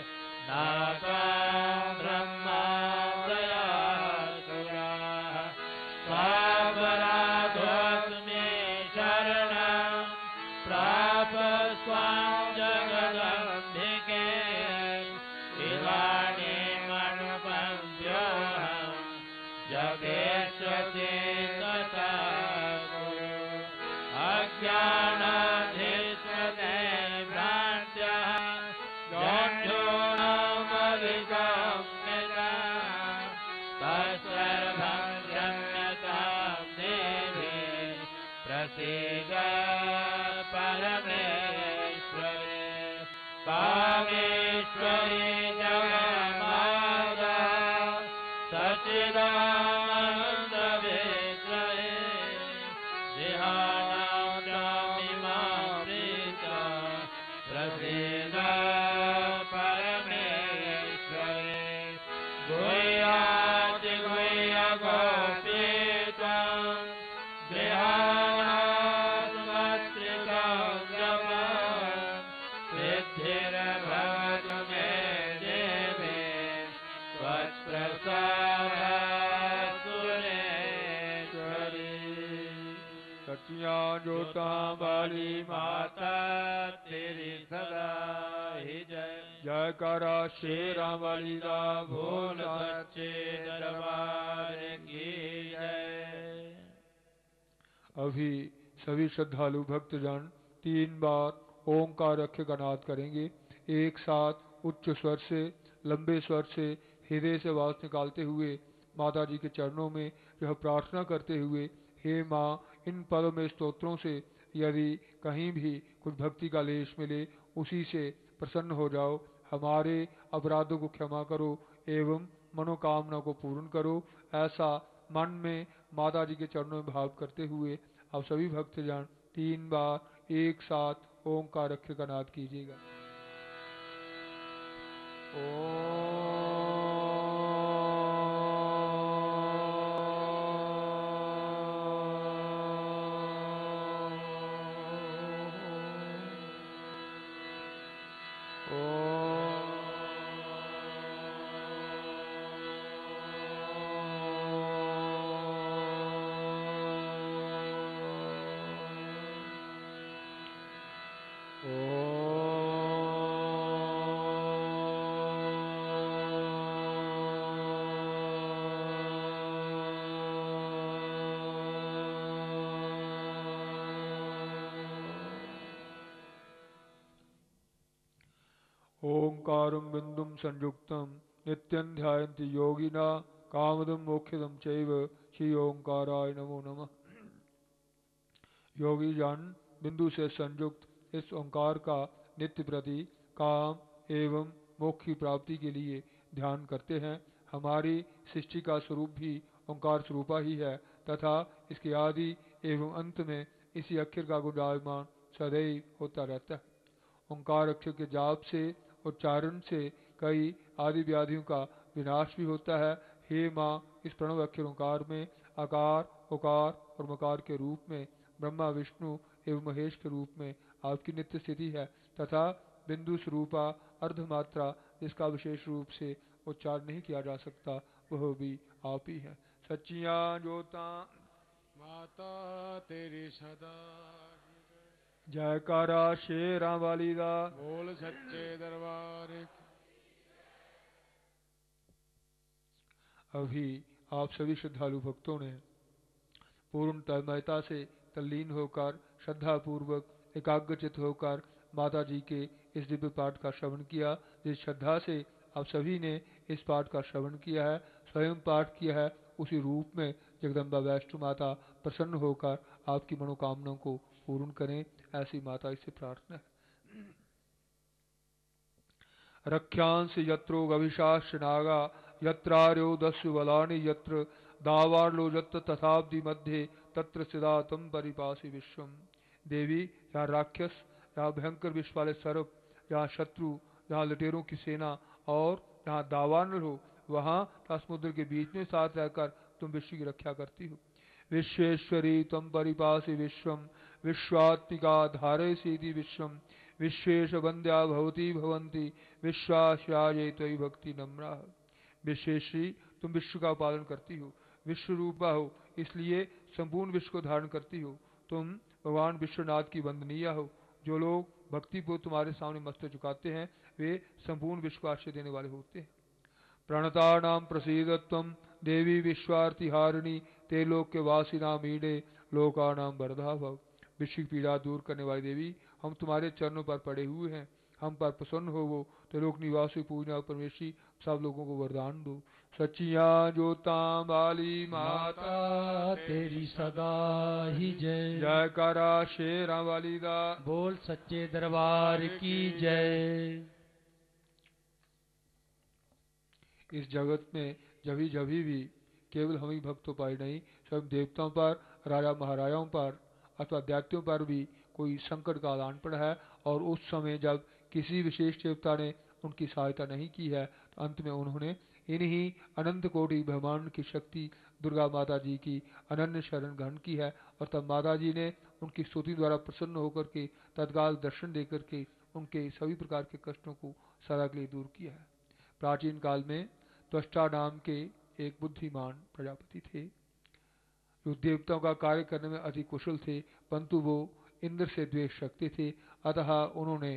नाथं ब्रह्मा दयासुराः स्वापराधोऽस्मि शरणं प्रापस्त्वां जगदम्बिके इदानीमनुपन्थ्योऽहं जगेष्यसि तथा कुरु अज्ञानाधीष्यते भ्रान्त्यः गण्योऽनमधिगम्यता तत्सर्वं क्षम्यतां देवी प्रसीद परमेश्वरी कामेश्वरी जगन्माता सच्चिदानन्दवेश्वरी ध्यानामिमामृता प्रसीद परमेश्वरी गुह्यातिगुह्यगोपीत्वं गृहाणात्मत्रिकं जपं सिद्धिर्भवतु मे देवी त्वत्प्रसादसुरेश्वरी सचिया जोता वाली माता तेरी सदा ही जय जयकारा शेरा वाली दा बोल सच्चे दरबार की जय। अभी सभी श्रद्धालु भक्तजन 3 बार ओंकार अक्षर का नाद करेंगे। एक साथ उच्च स्वर से, लंबे स्वर से, हृदय से आवाज निकालते हुए माता जी के चरणों में यह प्रार्थना करते हुए, हे माँ, इन पदों में स्तोत्रों से यदि कहीं भी कुछ भक्ति का लेश मिले उसी से प्रसन्न हो जाओ। हमारे अपराधों को क्षमा करो एवं मनोकामना को पूर्ण करो। ऐसा मन में माता जी के चरणों में भाव करते हुए अब सभी भक्तजन 3 बार एक साथ ओंकार अक्षर का नाद कीजिएगा। ओंकारं बिंदुं संयुक्तं नित्यं ध्यायन्ति योगिना कामदं मोक्षदं चैव श्री ओंकाराय नमो नमः। योगी जन बिंदु से संयुक्त इस ओंकार का नित्य प्रति काम एवं मोक्ष की प्राप्ति के लिए ध्यान करते हैं। हमारी सृष्टि का स्वरूप भी ओंकार स्वरूपा ही है तथा इसके आदि एवं अंत में इसी अक्षर का गुंजायमान सदैव होता रहता है। ओंकार अक्षर के जाप से, उच्चारण से कई आदि व्याधियों का विनाश भी होता है। हे माँ, इस प्रणव अक्षर ओंकार में आकार, उकार और मकार के रूप में ब्रह्मा, विष्णु एवं महेश के रूप में आपकी नित्य स्थिति है तथा बिंदु स्वरूपा अर्धमात्रा जिसका विशेष रूप से उच्चारण नहीं किया जा सकता वह भी आप ही है। सच्चिया जोता माता तेरी सदा जयकारा शेरा वाली दा बोल सच्चे दरबार। अभी आप सभी श्रद्धालु भक्तों ने पूर्ण तन्मयता से तल्लीन होकर श्रद्धा पूर्वक एकाग्रचित होकर माता जी के इस दिव्य पाठ का श्रवण किया। जिस श्रद्धा से आप सभी ने इस पाठ का श्रवण किया है, स्वयं पाठ किया है, उसी रूप में जगदम्बा वैष्णो माता प्रसन्न होकर आपकी मनोकामनाओं को पूर्ण करें, ऐसी माता से प्रार्थना है। रक्षांस यत्रो गविशाश्च नागा यत्रार्यो दस्यु बलानि यत्र दावार्लो यत्र तथाब्दि मध्ये तत्र सिदा तम परिपासी विश्वम। देवी, यहाँ राक्षस, यहाँ भयंकर विश्व वाले सर्प, यहाँ शत्रु, यहाँ लटेरों की सेना और यहाँ दावानल हो, वहाँ समुद्र के बीच में साथ रहकर तुम विश्व की रक्षा करती हो। विश्वेश्वरी तम परिपासी विश्वम विश्वात्मिका धारे सीधी विश्वम विश्वेश वंद्या भवती भवंती विश्वास्याये त्वयि भक्ति नम्रा। विश्वेश्वरी, तुम विश्व का पालन करती हो, विश्व रूपा हो, इसलिए संपूर्ण विश्व को धारण करती हो। तुम भगवान विश्वनाथ की वंदनीय हो। जो लोग भक्तिपूर्वक तुम्हारे सामने मस्तक झुकाते हैं वे संपूर्ण विश्व को आश्रय देने वाले होते हैं। प्रणतानां प्रसीदत्वं देवी विश्वार्तिहारिणी ते लोक वासिनां मीडे लोकानां वरदा भव। विश्व की पीड़ा दूर करने वाली देवी, हम तुम्हारे चरणों पर पड़े हुए हैं, हम पर प्रसन्न हो वो तो लोक निवासी पूजना परमेशी सब लोगों को वरदान दो। सचिया जोतां वाली माता तेरी सदा ही जय। जयकारा शेरा वाली दा बोल सच्चे दरबार की जय। इस जगत में जभी भी केवल हम ही भक्तों पर नहीं, सब देवताओं पर, राजा महाराजाओं पर अथवा दैत्यों पर भी कोई संकट का आदान पड़ा है, और उस समय जब किसी विशेष देवता ने उनकी सहायता नहीं की है तो अंत में उन्होंने इन्हीं अनंत कोटि ब्रह्मांड की शक्ति दुर्गा माता जी की अनन्य शरण ग्रहण की है, और तब माता जी ने उनकी स्तुति द्वारा प्रसन्न होकर के तत्काल दर्शन देकर के उनके सभी प्रकार के कष्टों को सदा के लिए दूर किया है। प्राचीन काल में त्वष्टा नाम के एक बुद्धिमान प्रजापति थे, जो देवताओं का कार्य करने में अति कुशल थे, परंतु वो इंद्र से द्वेष रखते थे। अतः उन्होंने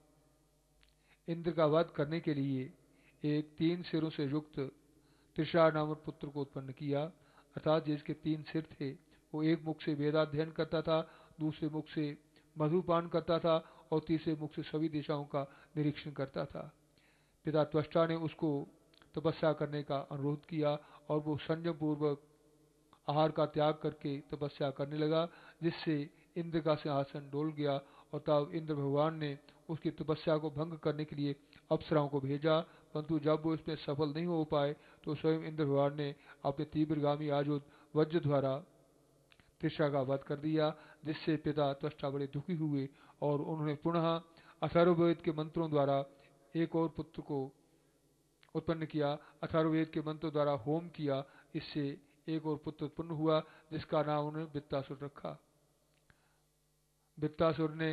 इंद्र का वध करने के लिए एक 3 सिरों से युक्त त्रिषा नामक पुत्र को उत्पन्न किया, अर्थात जिसके 3 सिर थे। वो एक मुख से वेदाध्ययन करता था, दूसरे मुख से मधुपान करता था और तीसरे मुख से सभी दिशाओं का निरीक्षण करता था। पिता त्वष्टा ने उसको तपस्या करने का अनुरोध किया और वो संयम पूर्वक आहार का त्याग करके तपस्या करने लगा, जिससे इंद्र का सिंहासन डोल गया। और तब इंद्र भगवान ने उसकी तपस्या को भंग करने के लिए अप्सराओं को भेजा, परंतु जब वो इसमें सफल नहीं हो पाए तो स्वयं इंद्र भगवान ने अपने तीव्रगामी आयुध वज्र द्वारा त्रिषा का वध कर दिया, जिससे पिता त्वष्टा बड़े दुखी हुए और उन्होंने पुनः अथर्ववेद के मंत्रों द्वारा एक और पुत्र को उत्पन्न किया। अथर्ववेद के मंत्रों द्वारा होम किया, इससे एक और पुत्र उत्पन्न हुआ जिसका नाम उन्होंने वित्तासुर रखा। वित्तासुर ने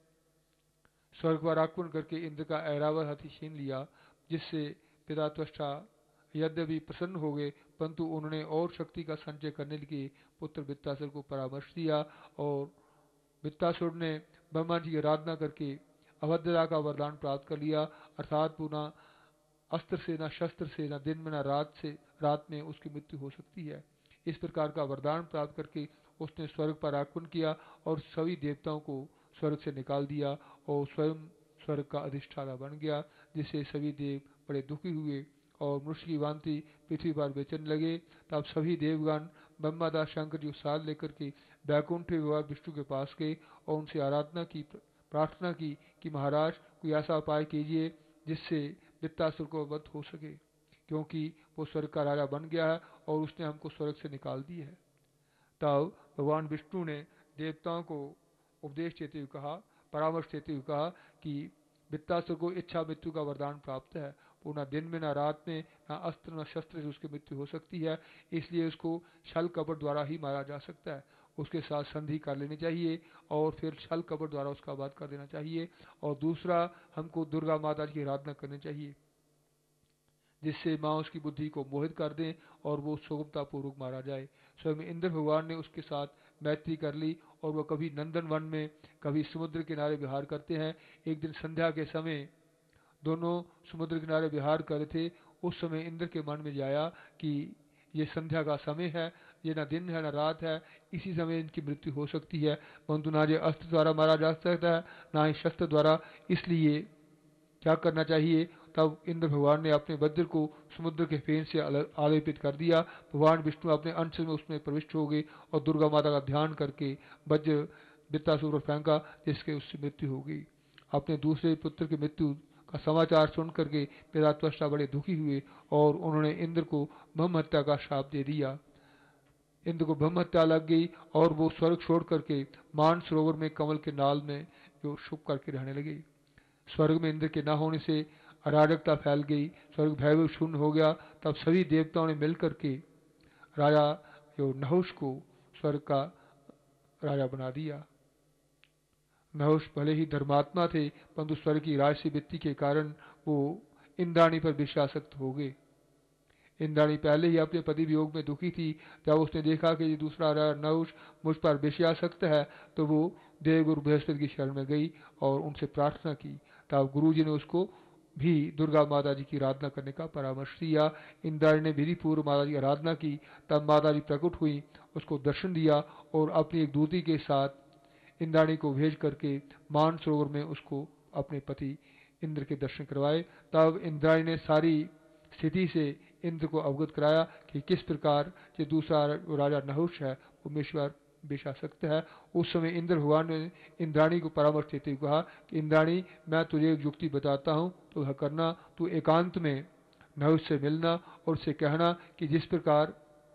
स्वर्ग पर आक्रमण करके इंद्र का ऐरावत हाथी छीन लिया, जिससे पिता त्वष्टा यद्यपि प्रसन्न हो गए, परंतु उन्होंने और शक्ति का संचय करने के लिए पुत्र वित्तासुर को परामर्श दिया और वित्तासुर ने ब्रह्मा जी की आराधना करके अभद्रता का वरदान प्राप्त कर लिया, अर्थात पुनः अस्त्र से न शस्त्र से न दिन में न रात में उसकी मृत्यु हो सकती है। इस प्रकार का वरदान प्राप्त करके उसने स्वर्ग पर आक्रमण किया और सभी देवताओं को स्वर्ग से निकाल दिया और स्वयं स्वर्ग का अधिष्ठाता बन गया, जिससे सभी देव बड़े दुखी हुए और मनुष्य की भांति पृथ्वी पर बेचैन लगे। तब सभी देवगण ब्रह्मादा शंकर जी साथ लेकर के वैकुंठ भगवान विष्णु के पास गए और उनसे आराधना की, प्रार्थना की कि महाराज कोई ऐसा उपाय कीजिए जिससे वित्तासुर को वध हो सके, क्योंकि वो स्वर्ग का राजा बन गया है और उसने हमको स्वर्ग से निकाल दिया है। तब भगवान विष्णु ने देवताओं को उपदेश देते हुए कहा, परामर्श देते हुए कहा कि वित्तासुर को इच्छा मृत्यु का वरदान प्राप्त है, वो न दिन में न रात में न अस्त्र न शस्त्र से उसकी मृत्यु हो सकती है, इसलिए उसको छल कपट द्वारा ही मारा जा सकता है। उसके साथ संधि कर लेनी चाहिए और फिर छल कपट द्वारा उसका वध कर देना चाहिए। और दूसरा, हमको दुर्गा माता की आराधना करनी चाहिए, जिससे माँ उसकी बुद्धि को मोहित कर दें और वो सुगमता पूर्वक मारा जाए। स्वयं इंद्र भगवान ने उसके साथ मैत्री कर ली और वह कभी नंदन वन में कभी समुद्र किनारे विहार करते हैं। एक दिन संध्या के समय दोनों समुद्र किनारे विहार कर रहे थे, उस समय इंद्र के मन में आया कि ये संध्या का समय है, ये ना दिन है ना रात है, इसी समय इनकी मृत्यु हो सकती है, परंतु ना ये अस्त्र द्वारा मारा जा सकता है ना ही शस्त्र द्वारा। इसलिए क्या करना चाहिए? तब इंद्र भगवान ने अपने वज्र को समुद्र के फेन से आलेपित कर दिया। भगवान विष्णु अपने अंश में उसमें प्रविष्ट हो गए और दुर्गा माता का ध्यान करके वज्र वृत्तासुर पर फेंका, जिसके उससे मृत्यु हो गई। अपने दूसरे पुत्र की मृत्यु का समाचार सुन करके पिता त्वष्टा बड़े दुखी हुए और उन्होंने इंद्र को ब्रह्म हत्या का श्राप दे दिया। इंद्र को ब्रह्म हत्या लग गई और वो स्वर्ग छोड़ करके मान सरोवर में कमल के नाल में जो छुप करके रहने लगे। स्वर्ग में इंद्र के न होने से अराजकता फैल गई, स्वर्ग भैरव शून्य हो गया। तब सभी देवताओं ने मिलकर के राजा जो नहुष को स्वर्ग का राजा बना दिया। नहुष भले ही धर्मात्मा थे, परंतु स्वर्ग की राजसी वृत्ति के कारण वो इंद्राणी पर विश्वासक्त हो गए। इंद्राणी पहले ही अपने पति वियोग में दुखी थी। जब उसने देखा कि ये दूसरा राजा नहुष मुझ पर विषयासक्त है, तो वो देवगुरु बृहस्पति की शरण में गई और उनसे प्रार्थना की। तब गुरु जी ने उसको भी दुर्गा माता जी की आराधना करने का परामर्श दिया। इंद्राणी ने विधि पूर्व माता जी की आराधना की। तब माता जी प्रकट हुई, उसको दर्शन दिया और अपनी एक दूती के साथ इंद्राणी को भेज करके मानसरोवर में उसको अपने पति इंद्र के दर्शन करवाए। तब इंद्राणी ने सारी स्थिति से इंद्र को अवगत कराया कि किस प्रकार जो दूसरा राजा नहुष है वो मेश्वर विषासक्त है। उस समय इंद्र भगवान ने इंद्राणी को परामर्श देते हुए कहा कि इंद्राणी, मैं तुझे एक युक्ति बताता हूँ, तो वह करना। तू एकांत में नहुष से मिलना और उससे कहना कि जिस प्रकार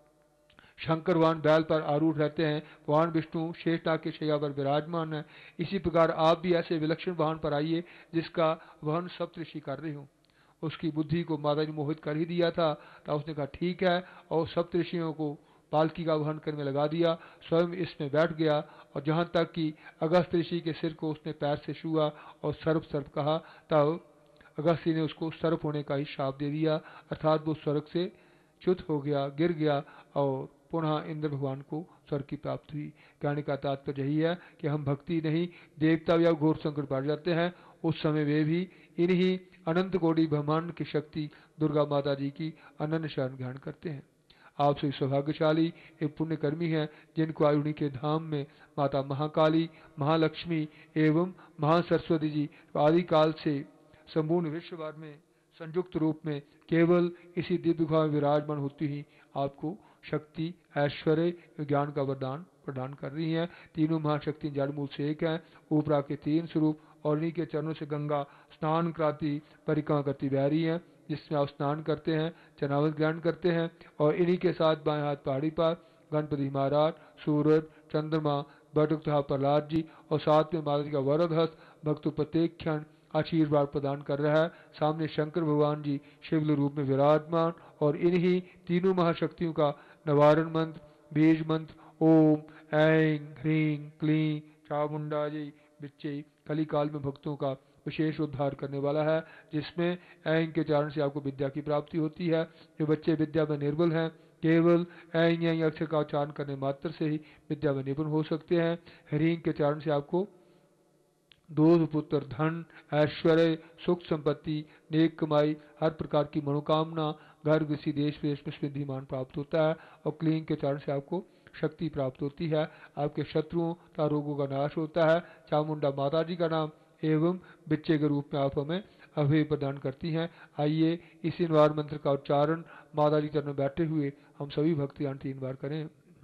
शंकर भगवान बैल पर आरूढ़ रहते हैं, भगवान विष्णु शेषनाग के शैया पर विराजमान है, इसी प्रकार आप भी ऐसे विलक्षण वाहन पर आइए जिसका वहन सप्तऋषि कर रहे हों। उसकी बुद्धि को माता जी मोहित कर ही दिया था। तब उसने कहा ठीक है, और सप्तऋषियों को पालकी का वहन करने में लगा दिया। स्वयं इसमें बैठ गया और जहाँ तक कि अगस्त ऋषि के सिर को उसने पैर से छुआ और सर्प सर्प कहा। तब अगस्त्य ने उसको सर्प होने का ही शाप दे दिया, अर्थात वो स्वर्ग से च्युत हो गया, गिर गया और पुनः इंद्र भगवान को स्वर्ग की प्राप्ति हुई। कहने का तात्पर्य यही है कि हम भक्ति नहीं, देवता या घोर संकट पड़ जाते हैं, उस समय वे भी इन्हीं अनंत कोटि ब्रह्मांड की शक्ति दुर्गा माता जी की अनन्य शरण ग्रहण करते हैं। आप सभी सौभाग्यशाली एक पुण्यकर्मी हैं जिनको आयुणी के धाम में माता महाकाली, महालक्ष्मी एवं महासरस्वती जी आदिकाल से संपूर्ण विश्व भर में संयुक्त रूप में केवल इसी दिव्य गुहा में विराजमान होती ही आपको शक्ति, ऐश्वर्य, ज्ञान का वरदान प्रदान कर रही हैं। तीनों महाशक्ति जड़ मूल से एक हैं, ऊपरा के तीन स्वरूप और इन्हीं के चरणों से गंगा स्नान कराती परिक्रमा करती बह रही है, जिसमें आप स्नान करते हैं, चरणामृत ग्रहण करते हैं और इन्हीं के साथ बाएं हाथ पहाड़ी पर गणपति महाराज, सूरज, चंद्रमा, बटुक तथा प्रहलाद जी और साथ में माता जी का वरद हस्त भक्तों प्रत्येक क्षण आशीर्वाद प्रदान कर रहा है। सामने शंकर भगवान जी शिवलिंग रूप में विराजमान और इन्हीं तीनों महाशक्तियों का निवारण मंत्र, बीज मंत्र ओम ऐं ह्रीं क्लीं चामुंडा जी बिच्चे कलिकाल में भक्तों का विशेष उद्धार करने वाला है, जिसमें ऐं के चरण से आपको विद्या की प्राप्ति होती है। जो बच्चे विद्या में निर्बल हैं, केवल ऐं ऐं अक्षर का उच्चारण करने मात्र से ही विद्या में निपुण हो सकते हैं। ह्रीं के चरण से आपको दूध, पुत्र, धन, ऐश्वर्य, सुख संपत्ति, नेक कमाई, हर प्रकार की मनोकामना, घर किसी देश विदेश में स्विधिमान प्राप्त होता है। और क्लीन के चरण से आपको शक्ति प्राप्त होती है, आपके शत्रुओं तथा रोगों का नाश होता है। चामुंडा माता जी का नाम एवं बिच्चे के रूप में आप हमें अभय प्रदान करती हैं। आइए इसी निवार मंत्र का उच्चारण माता जी चरण में बैठे हुए हम सभी भक्तियान 3 बार करें।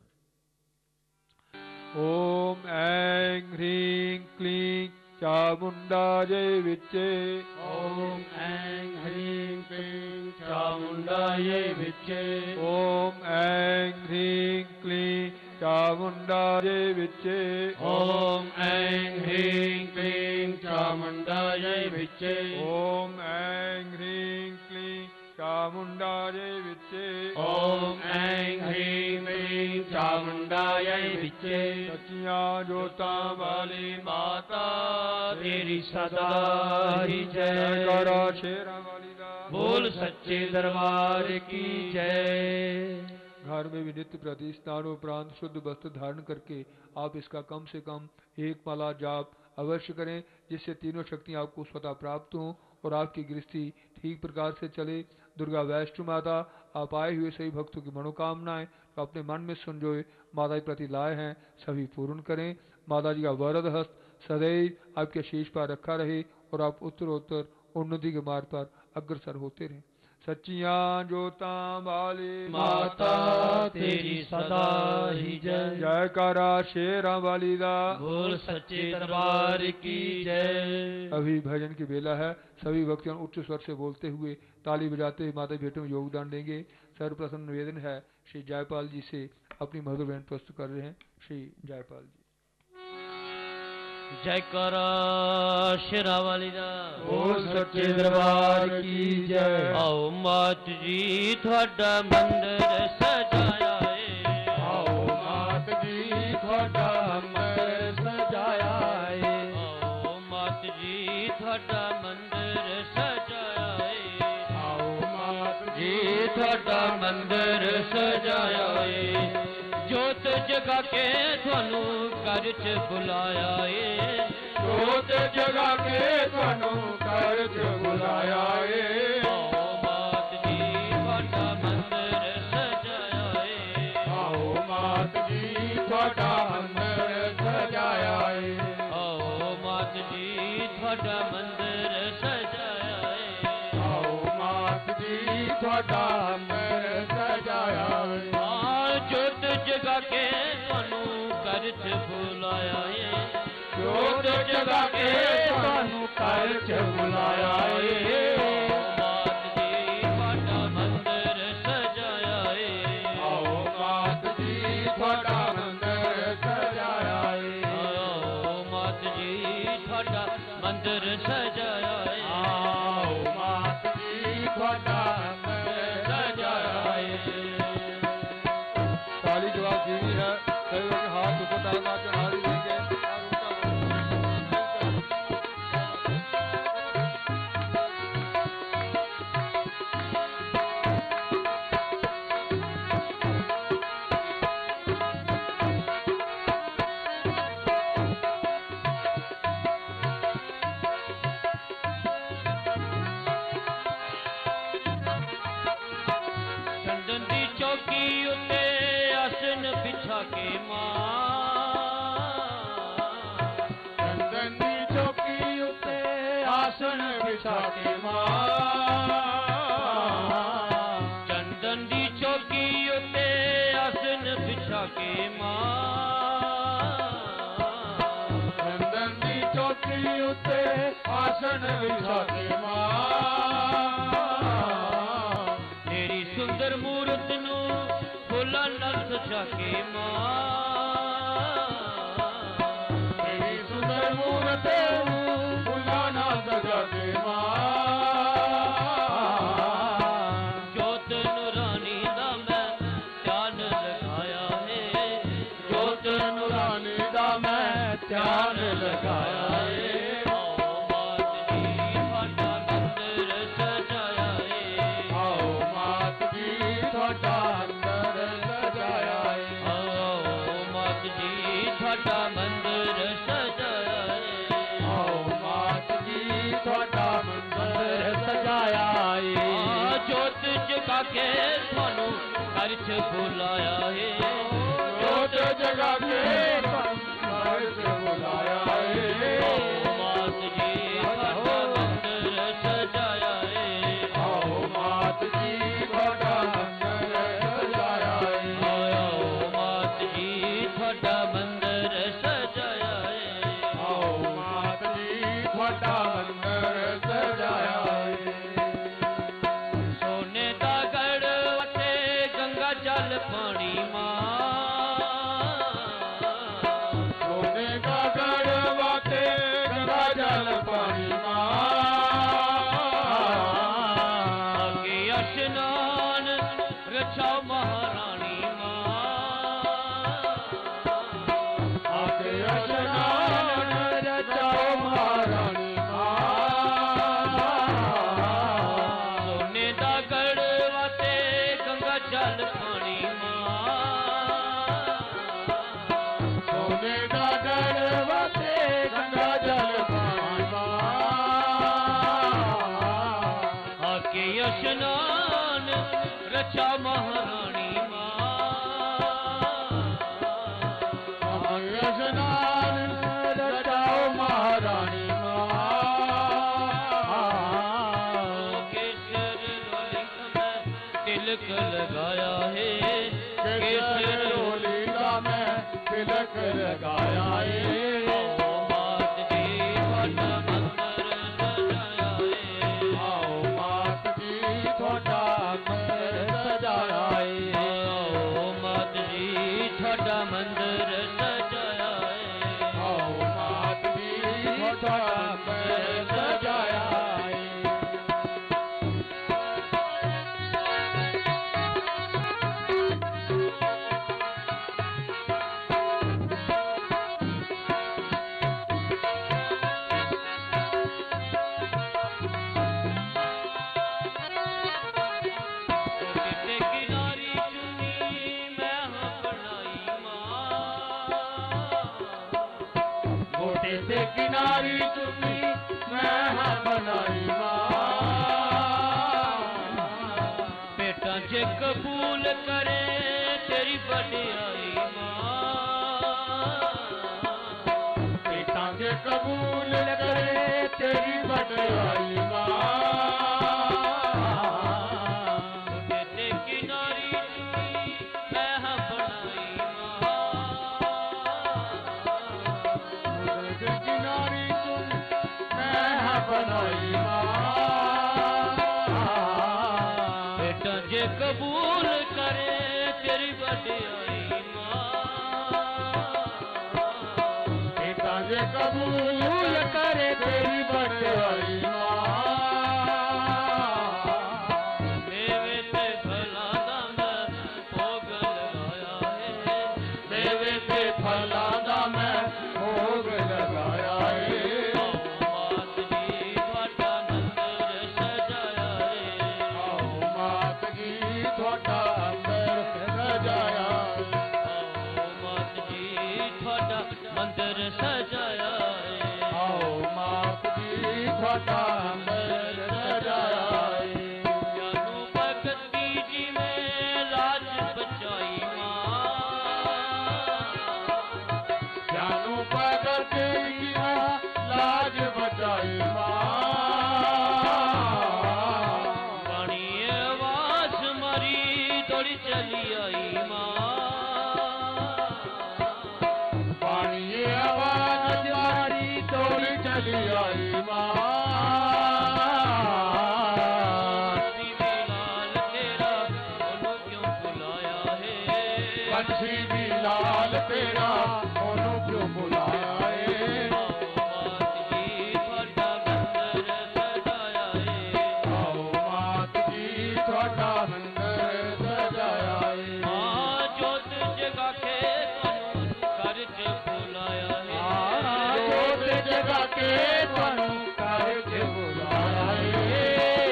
ओम ऐं ह्रीं क्लीं चामुंडायै विच्चे। ओम ऐं ह्रीं क्लीं चामुंडायै विच्चे। ओम ऐं ह्रीं क्लीं चामुंडायै विच्चे। ओम ऐं ह्रीं क्लीं चामुंडायै विच्चे। ओम ऐं ह्रीं क्लीं चामुंडायै विच्चे। ओम ऐं ह्रीं क्लीं चामुंडायै विच्चे। सचिया जोता वाली माता तेरी सदा ही जय। करा शेरा वाली दा बोल सच्चे दरबार की जय। घर में भी नित्य प्रति स्नानोपरांत शुद्ध वस्त्र धारण करके आप इसका कम से कम 1 माला जाप अवश्य करें, जिससे तीनों शक्तियां आपको स्वतः प्राप्त हों और आपकी गृहस्थी ठीक प्रकार से चले। दुर्गा वैष्णो माता आप आए हुए सभी भक्तों की मनोकामनाएं तो अपने मन में संजोए माता के प्रति लाए हैं सभी पूर्ण करें। माता जी का वरद हस्त सदैव आपके शीश पर रखा रहे और आप उत्तरोत्तर उन्नति के मार्ग पर अग्रसर होते रहें। सच्चियां जोता वाली माता तेरी सदा ही जय। जयकारा शेरा वाली दा बोल सच्चे दरबार की जय। अभी भजन की बेला है, सभी भक्तजन उच्च स्वर से बोलते हुए ताली बजाते हुए माता भेंट में योगदान देंगे। सर्वप्रथम निवेदन है श्री जयपाल जी से अपनी मधुर भेंट प्रस्तुत कर रहे हैं श्री जयपाल जी। जयकारा शेरा वाली दा बोल सच्चे दरबार की जय। आओ मात जी थोड़ा मंदिर सजाया है। आओ मात जी थोड़ा मंदिर सजाया है। आओ मात जी थोड़ा मंदिर सजाया है। आओ मात जी थोड़ा मंदिर सजाया है। जोत जगा के थानू घर च बुलाया है। जोत जगा के थानू घर च बुलाया है। आओ मात जी थोड़ा मंदिर सजाया है। आओ मात जी थोड़ा मंदिर सजाया है। आओ मात जी थोड़ा मंदिर सजाया है। आओ मात जी थोड़ा मंदिर सजाया है। जोत जगा के थानू घर च बुलाया है। जोत जगा के थानू घर च बुलाया है। मात जी थोड़ा मंदिर सजाया है। आओ मात जी थोड़ा मंदिर सजाया है। आओ मात जी थोड़ा मंदिर सजाया है। आओ मात जी थोड़ा मंदिर सजाया है। ताली जवाब देनी है, सभी लोग हाथ ऊपर डालना चढ़ाई देंगे और चंदन दी चौकी उत्ते आसन बिछा के चंदन दी चौकी उत्ते आसन बिछा के चंदन दी चौकी उत्ते आसन बिछा के चंदन दी चौकी उत्ते आसन बिछा के तेरी सुंदर मूरत नू फुल्लां नाल सजा के तेरी सुंदर मूरत फुल्लां नाल सजा के जोत नूरानी दा मैं ध्यान लगाया है। जोत नूरानी दा मैं ध्यान लगाया है। आओ मात जी थोड़ा मंदिर सजाया है। आओ मात जी थोड़ा अंदर सजाया है। आओ मात जी थोड़ा मंदिर सजाया है। आओ मात जी थोड़ा मंदिर सजाया है। जोत जगा के थानू घर च बुलाया है। जोत जगा के घर से बुलाया है। आओ मात जी थोड़ा मंदिर सजाया है। आओ मात जी थोड़ा मंदिर सजाया है। आओ मात जी थोड़ा मंदिर सजाया है। आओ मात जी थोड़ा मंदिर सजाया है। सोने दा गढ़ वटे गंगा जल पानी मां रचा महारानी स्नान रचाओ महारानी केसर लोलिका में तिलक लगाया है केसर लोलिका में तिलक लगाया है मात जी थोड़ा मंदिर सजाया है आओ मात जी थोड़ा मंदिर सजाया है आओ मात जी थोड़ा मंदिर सजाया है आओ मात जी थोड़ा मंदिर सजाया है किनारी चुनी मैं हाँ बनाई बेटा जे कबूल करे तेरी बड़ाई बेटा जे कबूल करे तेरी बड़ाई बेटे किनारी चुनी मैं हाँ बनाई किनारी चुन मैं हाँ बनाई बेटा जे कबूल करे तेरी बड़ाई बेटा जे कबूल करे तेरी बड़ाई मेवे ते फला दा मैं भोग लगाया है मेवे ते फला दा मैं भोग लगाया है मात जी थोड़ा मंदिर सजाया है आओ मात जी थोड़ा अंदर सजाया आओ मात जी थोड़ा मंदिर सजाया है आओ मात जी थोड़ा अंदर सजाया जानू भगती जी में लाज बचाई जानू भगत की लाज बचाई पानी आवाज मारी दौड़ी चली आई पानी आवाज मारी दौड़ी चली आई लाल तेरा ओनू क्यों बुलाया है बंसी भी लाल तेरा ओनू क्यों बुलाया है मात जी थोड़ा मंदिर सजाया है आओ मात जी थोड़ा मंदिर सजाया है जोत जगा के घर च बुलाया है जोत जगा के तनु घर च बुलाया है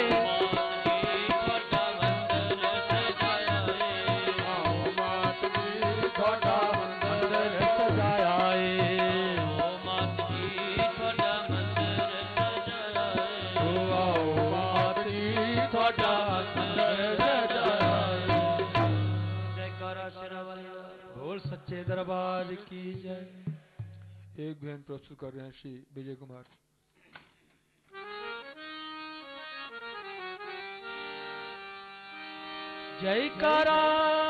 मात जी थोड़ा मंदिर सजाया है आओ मात जी थोड़ा मंदिर सजाया है आओ मात जी थोड़ा मंदिर सजाया है जयकारा शेरावाली बोल सच्चे दरबार की जय। एक बहन प्रस्तुत कर रहे हैं श्री विजय कुमार। जयकारा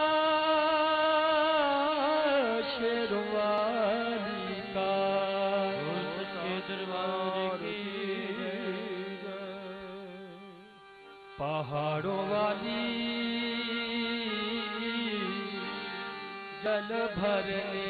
शेरवाली का सच्चे दरबार की पहाड़ों वाली जल भरने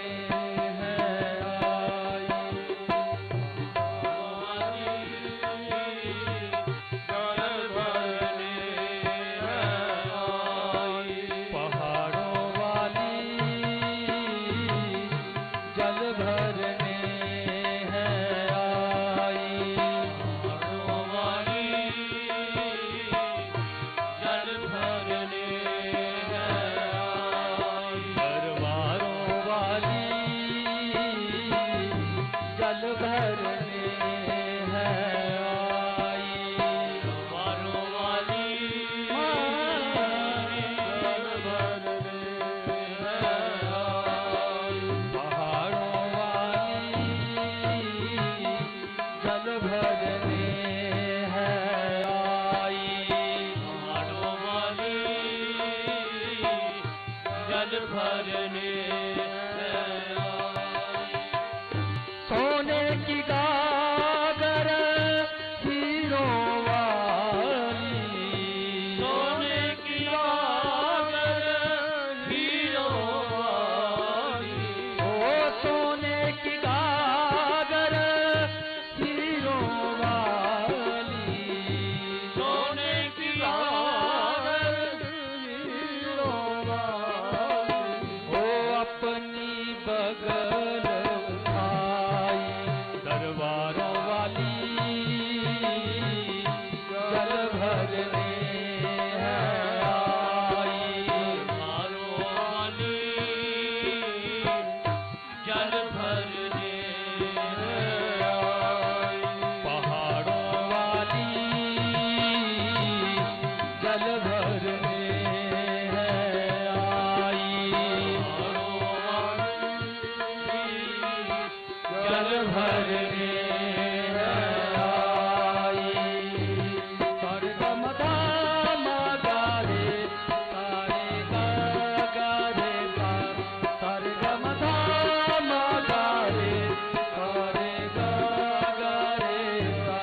अपनी बगल उठाई, दरबारों वाली जल भरने है आई, दरबारों वाली जल भरने है आई, पहाड़ों वाली जल भरने है आई, जल भरने है आई। सरगम धाम गा रे सारे गा गा रे सा, सरगम धाम गा रे सारे गा गा रे सा।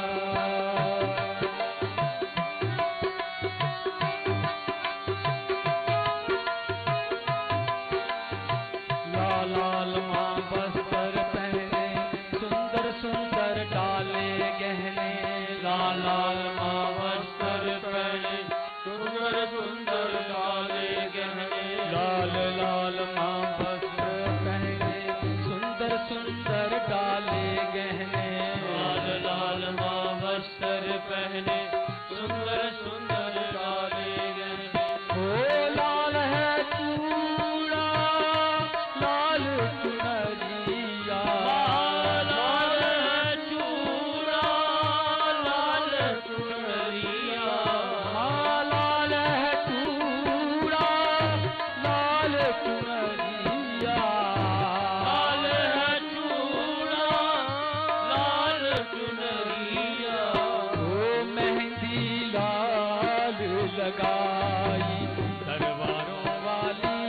लाल लाल माँ बस्तर पहने, सुंदर सुंदर डाले गहने, लाल लाल माँ बस्तर पहने, सुंदर सुंदर डाले गहने, लाल लाल माँ बस्त्र पहने, सुंदर सुंदर डाले गहने, लाल लाल माँ बस्तर पहने, सुंदर सुंदर डाले गहने। ओ लाल है चूड़ा लाल चुनरिया, लाल है चूड़ा लाल चुनरिया, लाल है चूड़ा लाल चुनरिया, लाल है चूड़ा लाल चुनरिया। ओ मेहंदी लाल लगाई, दरबारों वाली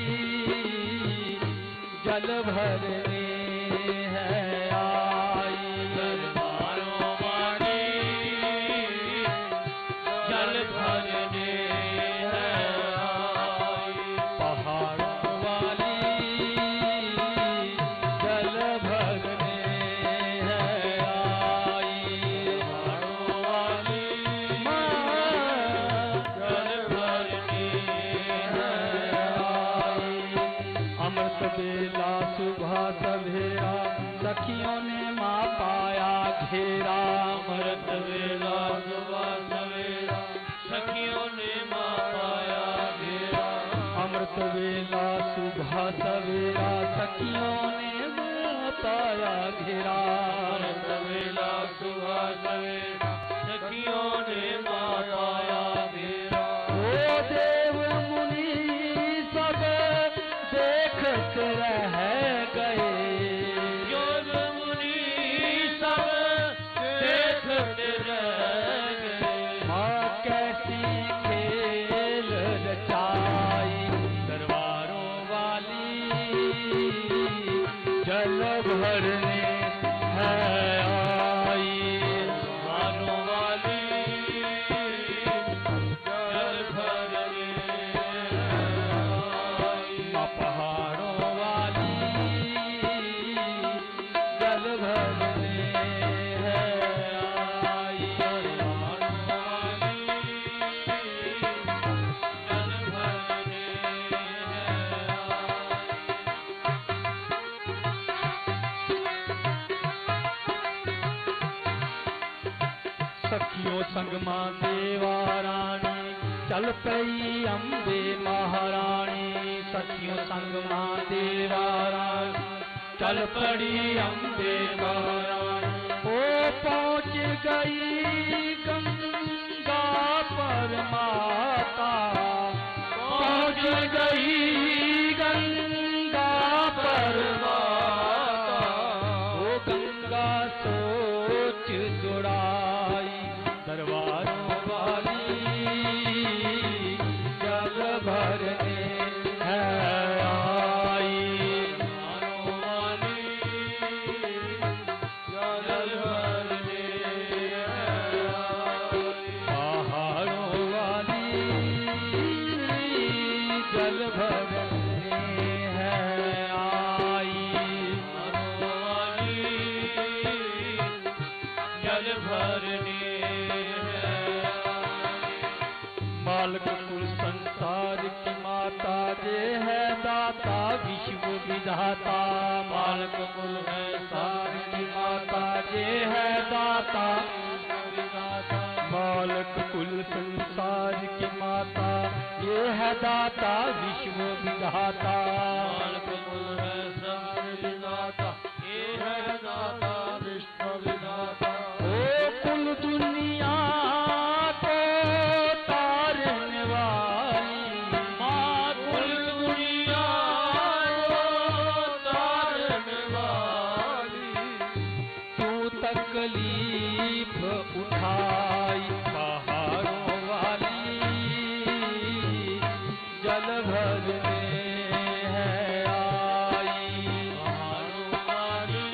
जल भरने है आई, दरबारों वाली जल भरने है आई, पहाड़ों वाली जल भरने है आई, पहाड़ों वाली जल भरने है आई। अमृत बेला सुबह सवेरा सखियों ने माँ पाया घेरा, अमृत बेला सुबह सवेरा सखियों ने माँ पाया घेरा, अमृत बेला सुबह सवेरा सखियों ने माँ पाया घेरा, अमृत बेला सुबह सवेरा सखियों ने माँ पाया घेरा। ओ देव मुनि सब देखत रह गए, योग मुनि सब देखत रह गए, माँ कैसी खेल रचाई, दरबारों वाली जल भरने है आई, दरबारों वाली जल भरने है आई, माँ पहाड़ों वाली जल भरने है आई, पहाड़ों वाली जल भरने है आई। सखियों संग माँ देवा रानी चल पई अम्बे महारानी, सखियों संग माँ देवा रानी चल पड़ी अम्बे महारानी। ओ पहुँच गई गंगा पर माता, पहुँच गई गंगा पर माता, ओ गंगा सोच जुड़ाई, दरबारों वाली जल भरने है आई, दरबारों वाली जल भरने है आई। विश्व विधाता बालक कुल है सार की माता ये है दाता बालक कुल संसार की माता ये है दाता विश्व विधाता बालक कुल है सार विधाता ये है दाता विश्व विधाता। ओ कुल दुनिया को तारने वाली माँ कुल दुनिया को तारने वाली तू तकलीफ उठाई पहाड़ों वाली जल भरने है आई पहाड़ों वाली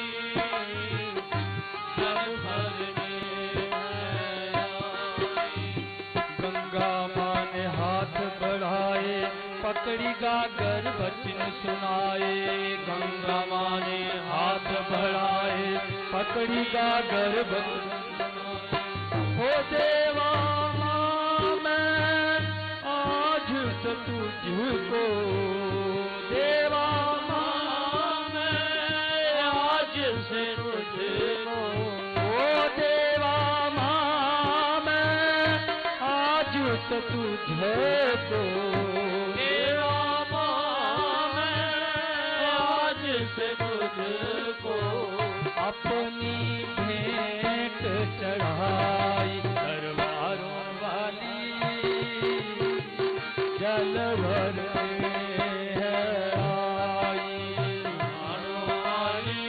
जल भरने है आई। गंगा माँ ने हाथ बढ़ाए पकड़ी गागर वचन सुनाए गंगा माँ ने हाथ बढ़ाए पकड़ी गागर वचन हो देवा माँ मैं आज से तुझको देवा माँ मैं आज से तुझको ओ देवा माँ मैं आज से तुझको देवा माँ मैं आज से तुझको अपनी भेंट चढ़ाई दरबारों वाली जल भरने है आई पहाड़ों वाली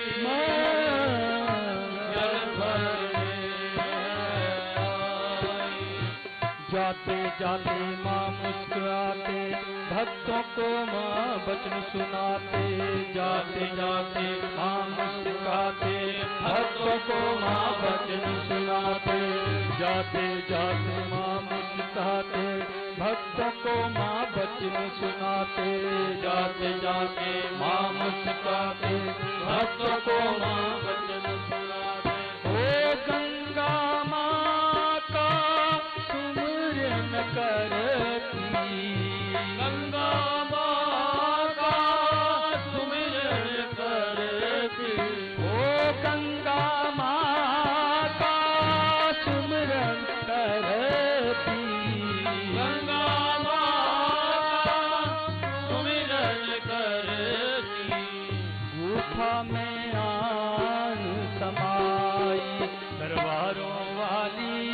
जल भरने है आई। जाते जाते माँ मुस्कुराते भक्तों को माँ वचन सुनाते जाते जाते माँ मुस्कुराते भक्तों को माँ वचन सुनाते जाते जाते माँ मुस्कुराते भक्तों को माँ वचन सुनाते जाते जाते माँ मुस्कुराते भक्तों को माँ वचन सुनाते ओ गंगा माँ का सुमिरन करती गंगा माँ का सुमिरन करती ओ गंगा माँ का सुमिरन करती गंगा माँ का सुमिरन करती गुफा में आन समाई दरबारों वाली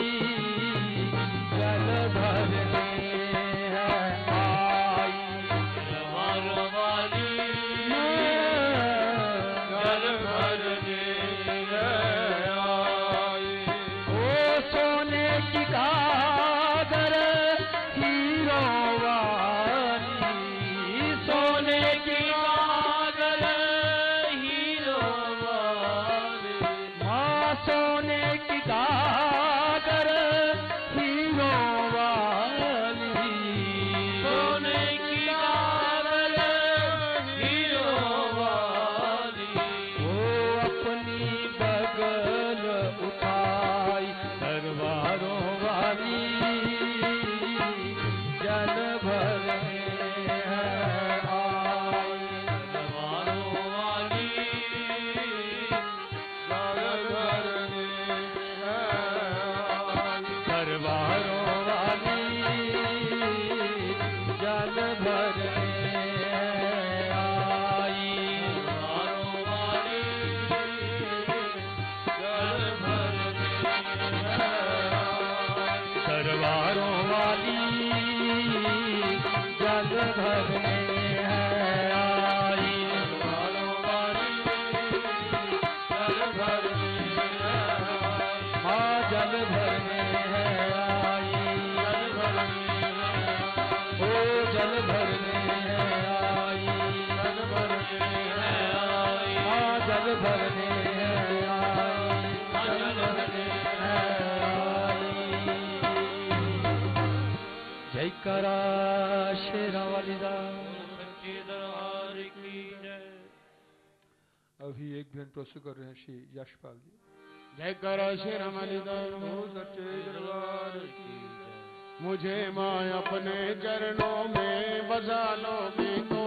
जल भरने है आई दरबारों वाली जल भरने है आई। ओ सोने की गागर हीरों वाली सोने की गागर हीरों वाली माँ सोने की गागर हीरों वाली सोने की गागर हीरों वाली ओ अपनी बगल उठाई दरबारों वाली जल भरने है आई दरबारों वाली जल भरने है आई। दरबारों वाली जल भरने आई दरबारों वाली जल भरने है आई। दरबारों वाली जल भरने है आई दरबारों वाली जल भरने है आई। माँ जल भरने है आई जल भरने है आई। ओ जल भरने है आई जल भरने है आई। माँ जल भरने है आई जल भरने है आई जय करा शेरा वाली दा सच्चे दरबार की जय। अभी एक दिन प्रस्तुत कर रहे हैं श्री यशपाल जी। जय करो श्री रमणदास सच्चे दरबार की मुझे माँ अपने चरणों में बसा लो भी तो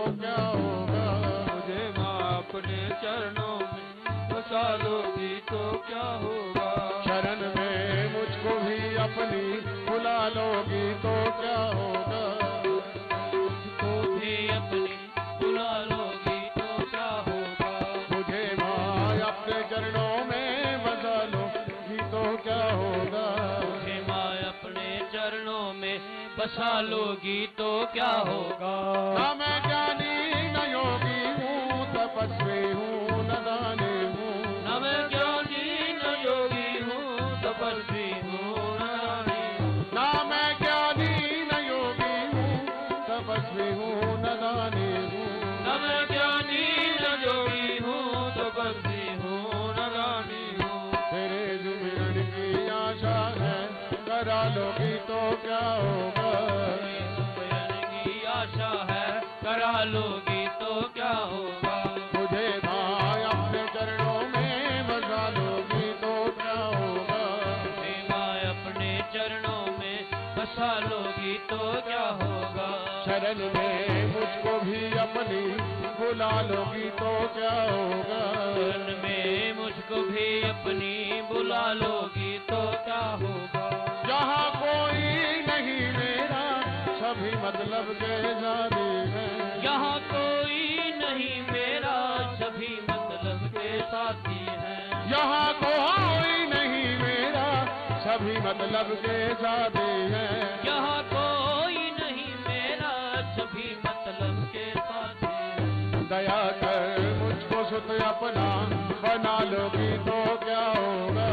क्या होगा। मुझे माँ अपने चरणों में बसा लोगी तो क्या होगा। शरण में मुझको भी अपनी बुला लोगी तो क्या होगा। मुझको भी अपनी बुला लोगी तो क्या होगा। मुझे माँ अपने चरणों में बसा लोगी तो क्या होगा। मुझे माँ अपने चरणों में बसा लोगी तो क्या होगा। ना मैं ज्ञानी न योगी हूँ, तपस्वी हूँ न दानी हूँ। न मैं ज्ञानी न योगी हूँ, तपस्वी हूँ न दानी हूँ। ना मैं ज्ञानी न योगी हूँ, तपस्वी हूँ न दानी हूँ। न मैं ज्ञानी न योगी हूँ, तपस्वी हूँ न दानी हूँ। तेरे सुमिरन की आशा है, करा लोगी तो क्या होगा। सुमिरन की आशा है, करा लोगी तो क्या होगा। मुझे माँ अपने चरणों में बसा लोगी तो क्या होगा। मुझे माँ अपने चरणों में बसा लोगी तो क्या होगा। शरण में मुझको भी अपनी बुला लोगी तो क्या होगा। शरण में मुझको भी अपनी बुला लोगी तो क्या होगा। जहाँ कोई नहीं मेरा, सभी मतलब के जाने हैं। यहाँ कोई नहीं मेरा, सभी मतलब के साथी हैं। यहाँ कोई नहीं मेरा, सभी मतलब के जाने हैं। यहाँ कोई नहीं मेरा, सभी मतलब के साथी हैं। दया कर मुझको सुत अपना बना लोगी तो क्या होगा।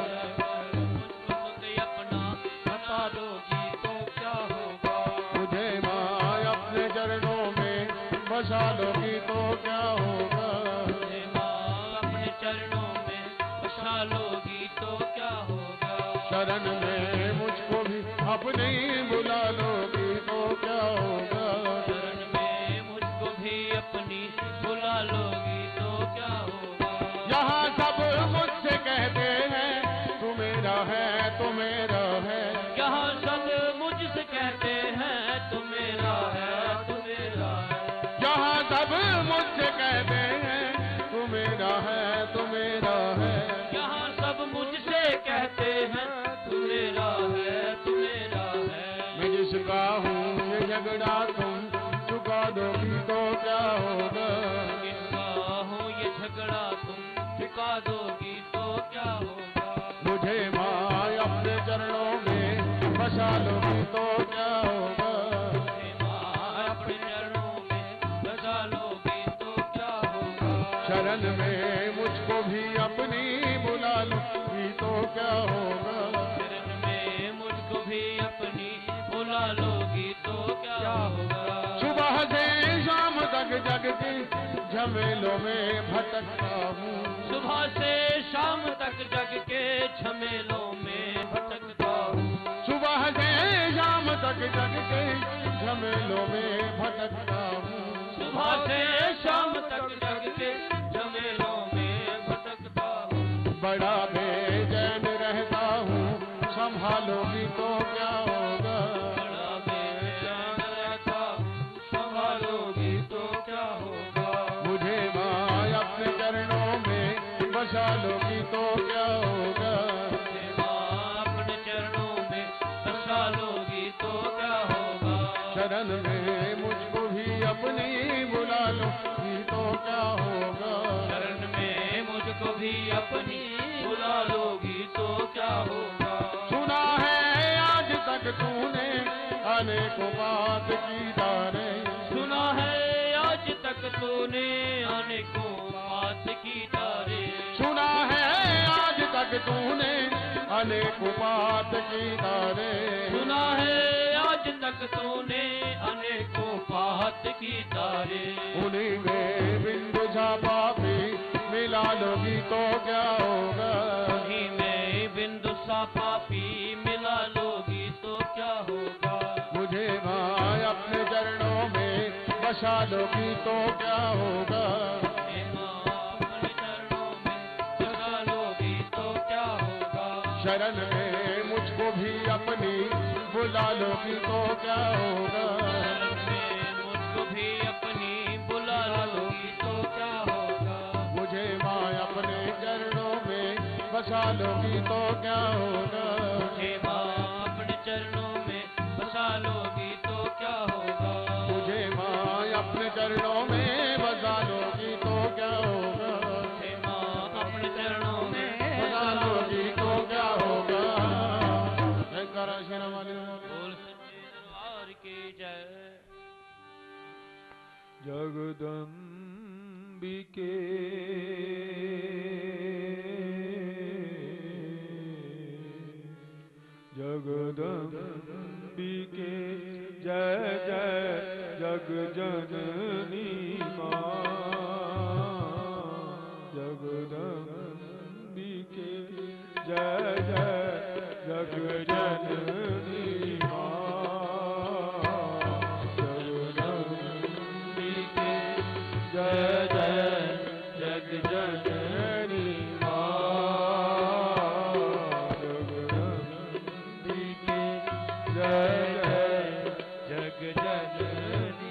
मुझको खुद अपना बता दोगी तो क्या होगा। मुझे माँ अपने चरणों में बसा लोगी तो क्या होगा। मुझे माँ अपने चरणों में बसा लोगी तो क्या होगा। शरण में मुझको भी अपने बुला लोगी तो क्या होगा। शरण में मुझको भी अपनी बुला लोगी तो क्या होगा। यहाँ सब मुझसे कहते हैं तू मेरा है, तू मेरा है। यहाँ सब मुझसे कहते हैं तू मेरा है, तू मेरा है। यहाँ सब मुझसे कहते हैं तू मेरा है, तू मेरा है। यहाँ सब मुझसे कहते हैं तू मेरा है, तू मेरा है। मैं जिसका हूँ ये झगड़ा तुम चुका दोगी तो क्या होगा। किसका हूँ ये झगड़ा तुम चुका दोगी तो क्या होगा। मुझे माँ अपने चरणों में बसा लोगी तो क्या होगा। मुझे माँ अपने चरणों में बसा लोगी तो क्या होगा। शरण में मुझको भी अपनी बुला लोगी तो क्या होगा। शरण में मुझको भी अपनी बुला लोगी तो क्या होगा। सुबह से शाम तक जग के झमेलों में भटकता हूँ। सुबह से शाम तक जग के झमेलों में भटकता हूँ। सुबह से शाम तक जग के झमेलों में भटकता हूँ। सुबह से शाम तक जग के झमेलों में भटकता हूँ। बड़ा बेचैन रहता हूँ, संभालोगी तो क्या होगा। बड़ा बेचैन रहता हूँ, संभालोगी तो क्या होगा। मुझे माँ अपने चरणों में बसा लोगी तो क्या होगा। मुझे माँ अपने चरणों में बसा लोगी तो क्या होगा। शरण में मुझको भी अपनी बुला लोगी तो क्या होगा। शरण में मुझको भी अपनी बुला लोगी तो क्या होगा। सुना है आज तक तूने अनेकों बात की तारे। सुना है आज तक तूने अनेकों बात की तारे। सुना है आज तक तूने अनेकों बात की तारे। सुना है आज तक तूने अनेकों बात की तारे। उन्हीं में बिंदु सा पापी मिला लोगी तो क्या होगा। उन्हीं में बिंदु सा पापी मिला लोगी तो क्या होगा। मुझे माँ अपने चरणों में बसा लोगी तो क्या होगा। हे माँ अपने चरणों में बसा लोगी तो क्या होगा। शरण में मुझको भी अपनी बुला लोगी तो क्या होगा। शरण में मुझको भी अपनी बसा लोगी तो क्या होगा। मुझे माँ अपने चरणों में बसा लोगी तो क्या होगा। मुझे माँ अपने चरणों में बसा लोगी तो क्या होगा। मुझे माँ अपने चरणों में बसा लोगी तो क्या होगा। जयकारा श्री राम वाली बोल सच्चे दरबार की जय। जगदम्बिके जगदम्बिके जय जय जगजननी माँ। जगदम्बिके जय जय जगजननी जय जय जग जननी जगदम्बिके जय जय जग जननी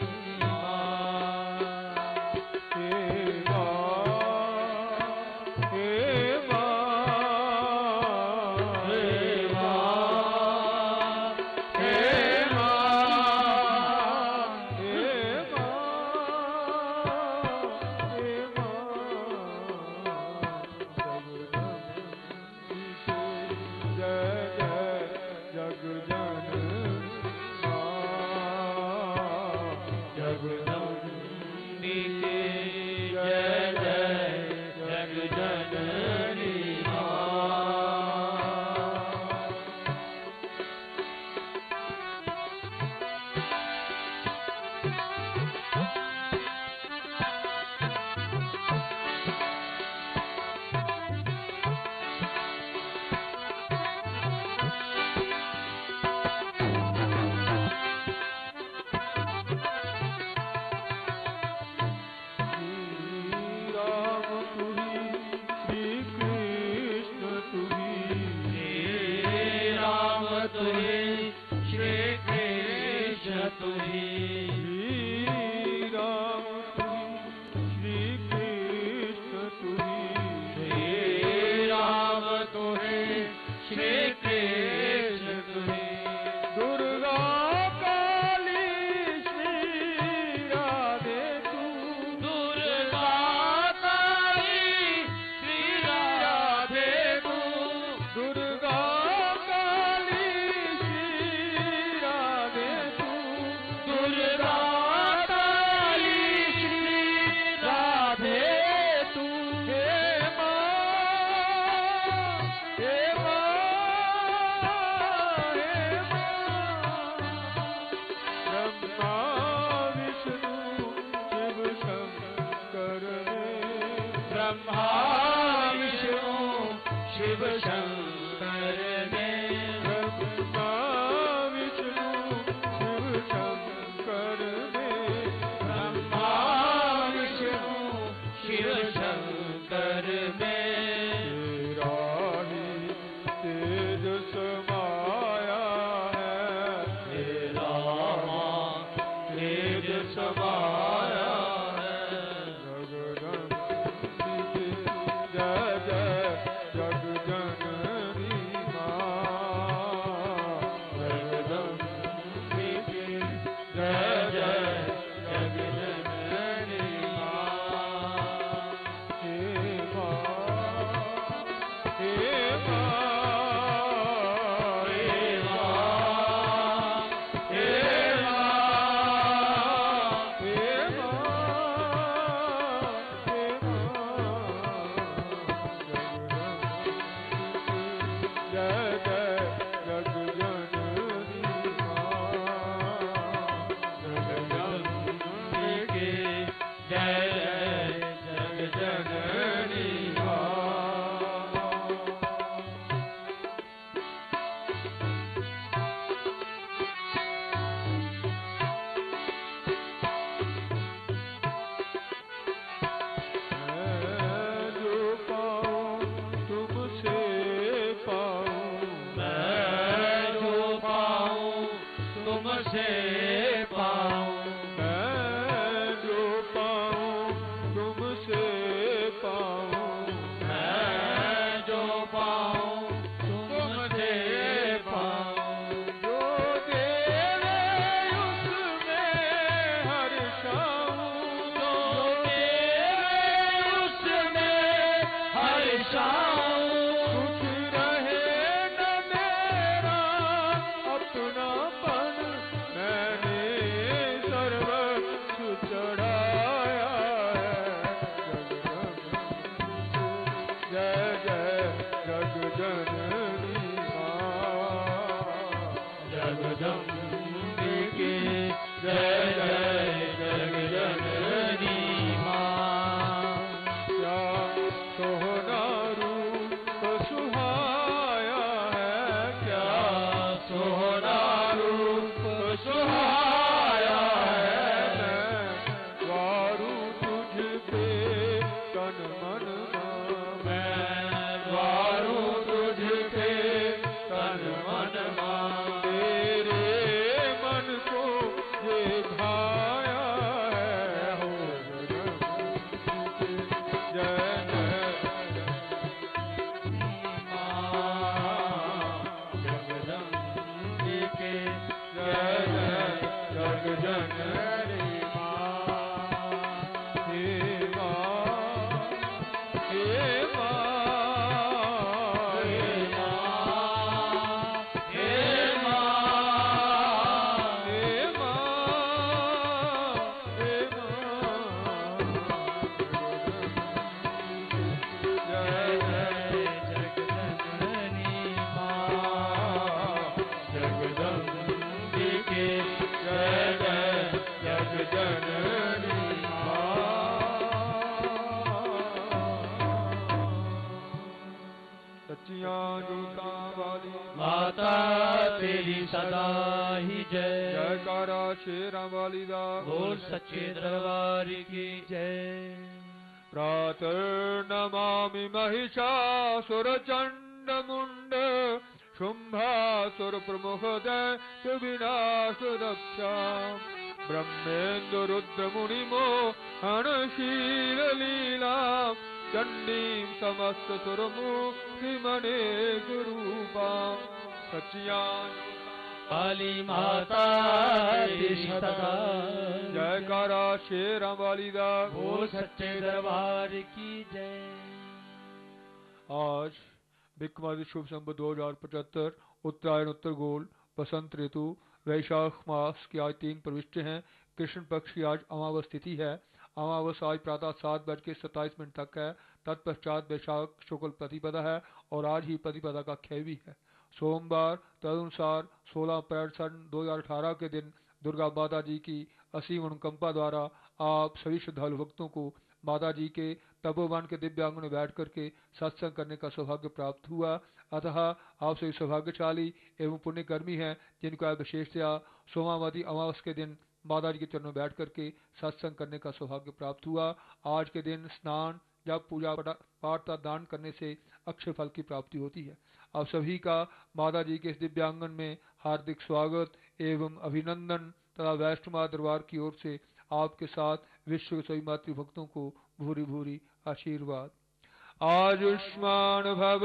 पाऊं तुझसे तन मन मान। मैं वारूं तुझसे तन मन मान। तेरे मन को ये भाया है हो जय जय जगदम्बिके जय जय जग जननी हे माँ हे माता तेरी सदा ही जय। जयकारा शेरा वाली दा बोल सच्चे दरबार की जय। प्रातर्नमामि महिषासुर चंड मुंड शुंभासुर प्रमुख दैत्य विनाश दक्षा ब्रह्मेंद्र रुद्र मुनिमो हणशील लीला चंडीं समस्त सुर मुक्ति मने गुरूपा सचियान काली माता तेरी सदा जयकारा शेरा वाली दा बोल सच्चे दरबार की जय। आज बिकमादी शुभ संवत 2075 उत्तरायण उत्तर गोल बसंत ऋतु वैशाख मास की आज 3 प्रविष्ट हैं। कृष्ण पक्ष की आज अमावस तिथि है। अमावस आज प्रातः 7:27 तक है। तत्पश्चात वैशाख शुक्ल प्रतिपदा है और आज ही प्रतिपदा का क्षय भी है। सोमवार तदनुसार 16 अप्रैल सन 2018 के दिन दुर्गा माता जी की असीम अनुकंपा द्वारा आप सभी श्रद्धालु भक्तों को माता जी के तपोवन के दिव्यांग में बैठ करके सत्संग करने का सौभाग्य प्राप्त हुआ। अतः आप सभी सौभाग्यशाली एवं पुण्यकर्मी हैं जिनको विशेषतया सोमावती अमावस के दिन माता जी के चरणों में बैठ करके सत्संग करने का सौभाग्य प्राप्त हुआ। आज के दिन स्नान जब पूजा पाठ का दान करने से अक्षय फल की प्राप्ति होती है। आप सभी का माता जी के इस दिव्यांगन में हार्दिक स्वागत एवं अभिनंदन तथा वैष्णव दरबार की ओर से आपके साथ विश्व के सभी मातृ भक्तों को भूरी भूरी आशीर्वाद। आयुष्मान भव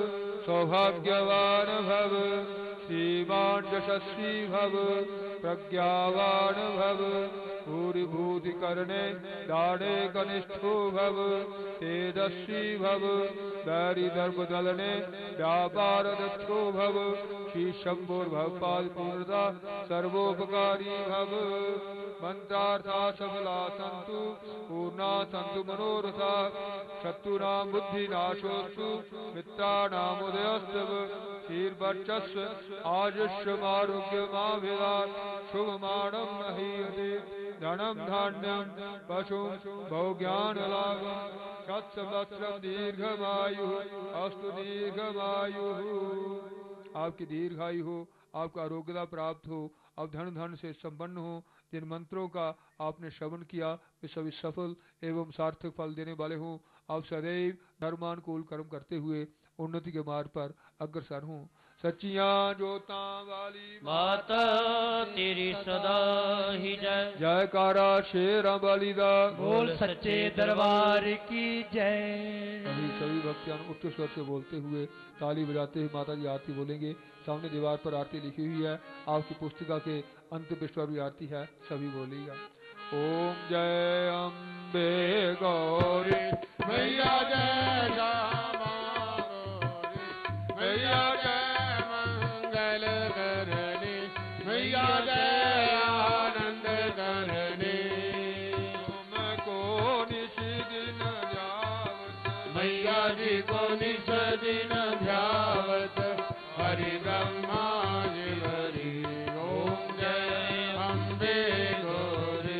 सौभाग्यवान भव श्रीमान यशस्वी भव प्रज्ञावान भव भूरि भूति करणे दाणे कनिष्ठो भव तेजस्वी भव वैरी दर्भ दलने व्यापार दक्षो भव श्री शंभुर्भव पाद पूर्णता सर्वोपकारी भव। मंत्रार्था सफला सन्तु पूर्णा सन्तु मनोरथा शत्रुनां बुद्धिनाशोऽस्तु मित्राणाम् उदयस्तव श्रीर्वर्चस्व आयुष्यमारोग्यमाभिधात् शुभमाणं महीयते धनं धान्यं पशुं भोग्यानलाभं शतसहस्रं दीर्घमायुः अस्तु दीर्घमायुः। आपकी दीर्घायु हो, आपका आरोग्यता प्राप्त हो, आप धन से संपन्न हो। जिन मंत्रों का आपने श्रवण किया वे सभी सफल एवं सार्थक फल देने वाले हों। आप सदैव धर्मानुकूल कर्म करते हुए उन्नति के मार्ग पर अग्रसर हों। सच्चिया जोता वाली माता तेरी सदा ही जय। जयकारा शेरा वाली दा बोल सच्चे दरबार की जय। सभी भक्तियां उच्च स्वर से बोलते हुए ताली बजाते हुए माता जी आरती बोलेंगे। सामने दीवार पर आरती लिखी हुई है, आपकी पुस्तिका के अंतिम पृष्ठ पर भी आरती है, सभी बोलिएगा। ओम जय अम्बे गौरी मैया जय श्यामा गौरी मैया जय मंगल करनी मैया जय आनंद करनी तुमको निश दिन ध्यावत मैया जी को निश दिन ध्यावत हरि ब्रह्मा जी हरि ओम जय अम्बे गौरी।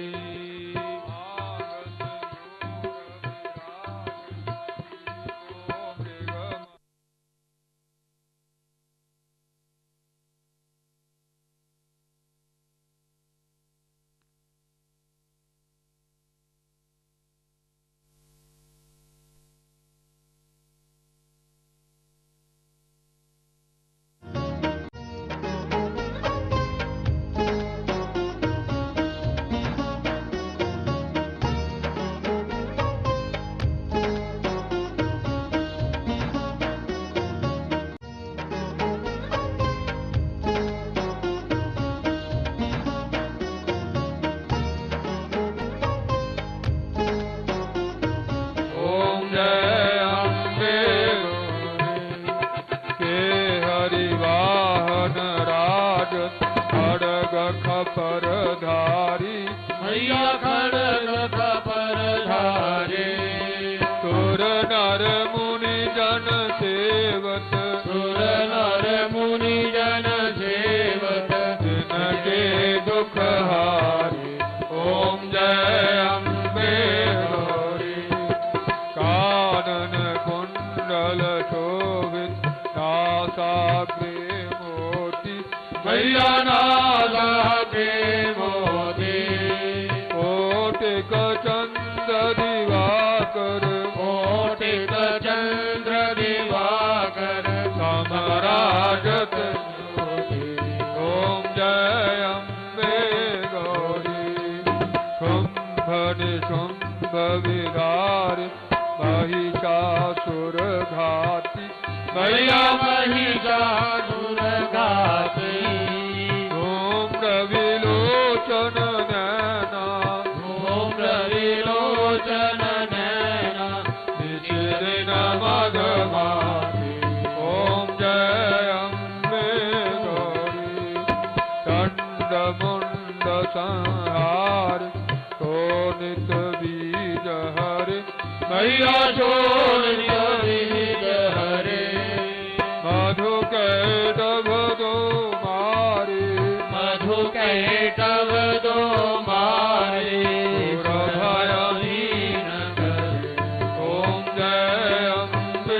मैया खड़ग कपर धारे। सुर नर मुनि जन सेवत, सुर नर मुनि जन सेवत, जिनके दुख हारे। ओम जय अम्बे गौरी। कानन कुंडल शोभित, नासाग्रे मोती, मैया नासाग्रे मोती। कोटिक चंद्र दिवाकर, कोटिक चंद्र दिवाकर, समराजत ज्योति। ओम जय अम्बे गौरी। शुंभ निशुंभ विदार, महिषासुर घाती, मैया महिषासुर घाती। धूम्र विलोचन नैना, धूम्र विलोचन नैना, निशिदिन मधुमाती। ओम जय अम्बे गौरी। दंड मुंड संहार, शोणित बीज हरे, मैया शोणित बीज हरे। मधु कैटभ दो मारे, मधु कैटभ दो मारे, भयहीन करे। ओम जय अम्बे।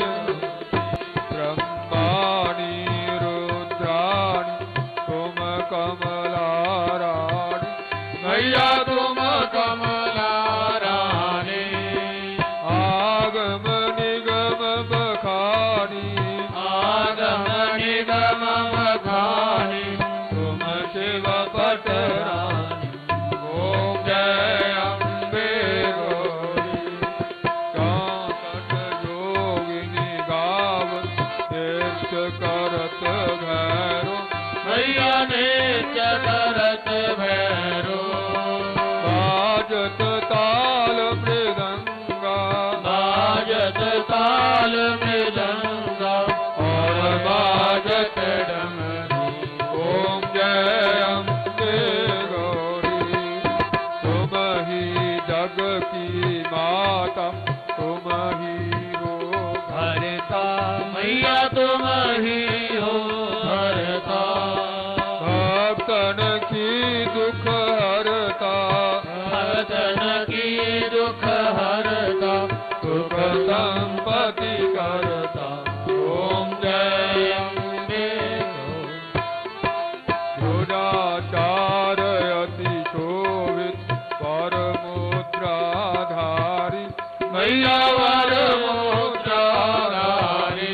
ब्रह्माणि रुद्राणि, तुम कमला रानी, मैया तुम कमला रानी। आगम निगम बखानी, आगम निगम बखानी, तुम शिव पट रानी। ओम जय अम्बे गौरी। चौसठ योगिनी गावत, नृत्य करत भैरो, मैया नृत्य करत भैरो। बाजत ताल मृदंगा, बाजत ताल मृदंगा, और बाजत डमरू। ओम जय अम्बे गौरी। तुम ही जग की माता, तुम ही हो भरता, मैया तुम ही हो भरता। भक्तन की दुख हरता, भक्तन की दुख हरता, सुख संपत्ति करता। ओम जय अम्बे गुणाचार अति शोभित, परमुद्राधारी, मैया वर मुद्राधारी।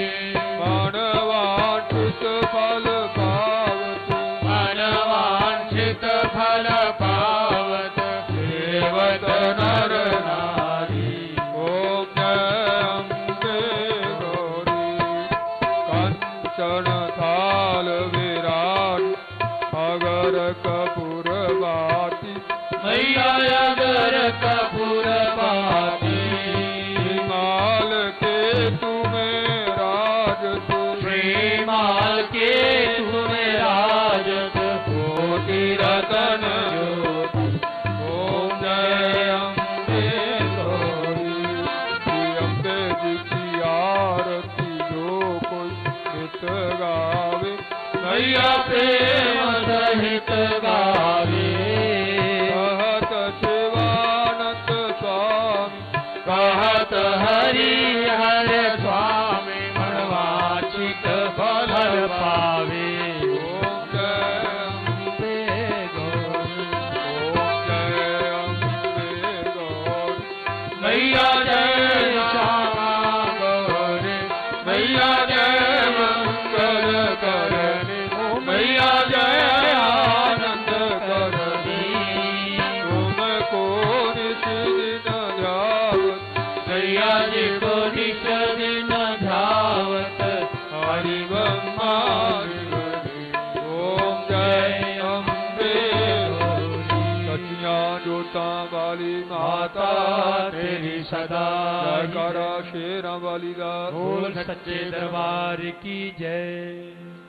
मनवांछित फल पावत, मनवांछित फल पावत, सेवत नर नारी। ओम जय अम्बे गौरी। कंचन थाल विराट, अगर कपूर बाती, मैया अगर कपूर पाती। हिमाल के तुम्हें राजत, श्रीमाल के तुम्हें राजत, कोटि रतन ज्योति। ओम जय अम्बे गौरी। श्री अम्बे जी की आरती जो कोई नित गावे, मैया प्रेम सहित गावे। कहत शिवानंद स्वामी, कहत हरि हर स्वामी, मनवांछित फल पावे। ओम जय अम्बे गौरी। ओम जय अम्बे गौरी। मैया जय श्यामा गौरी, मैया जय मंगल करनी, मैया जय आनंद करनी। तुमको निशिदिन ध्यावत, मैया जी को निश दिन ध्यावत, हरि ब्रह्मा हरि हरि। ओम जय अम्बे गौरी। सचिया जोता वाली माता तेरी सदा जयकारा शेरा वाली दा। बोल सच्चे दरबार की जय।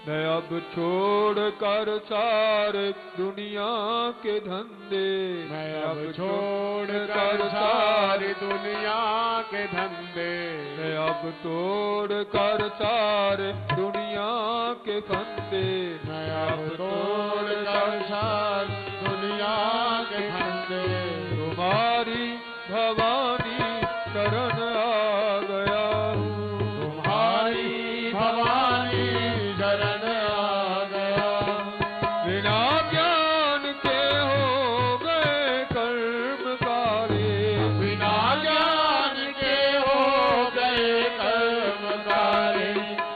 मैं अब छोड़ कर सारे दुनिया के धंधे, मैं अब छोड़ कर सारी दुनिया के धंधे, मैं अब तोड़ कर सारे दुनिया के फंदे, मैं अब तोड़ कर सारी दुनिया के धंधे, तुम्हारी भवानी शरण आ गया हूँ, तुम्हारी भवानी शरण आ गया। बिना ज्ञान के हो गए कर्म काले, बिना ज्ञान के हो गए कर्म काले,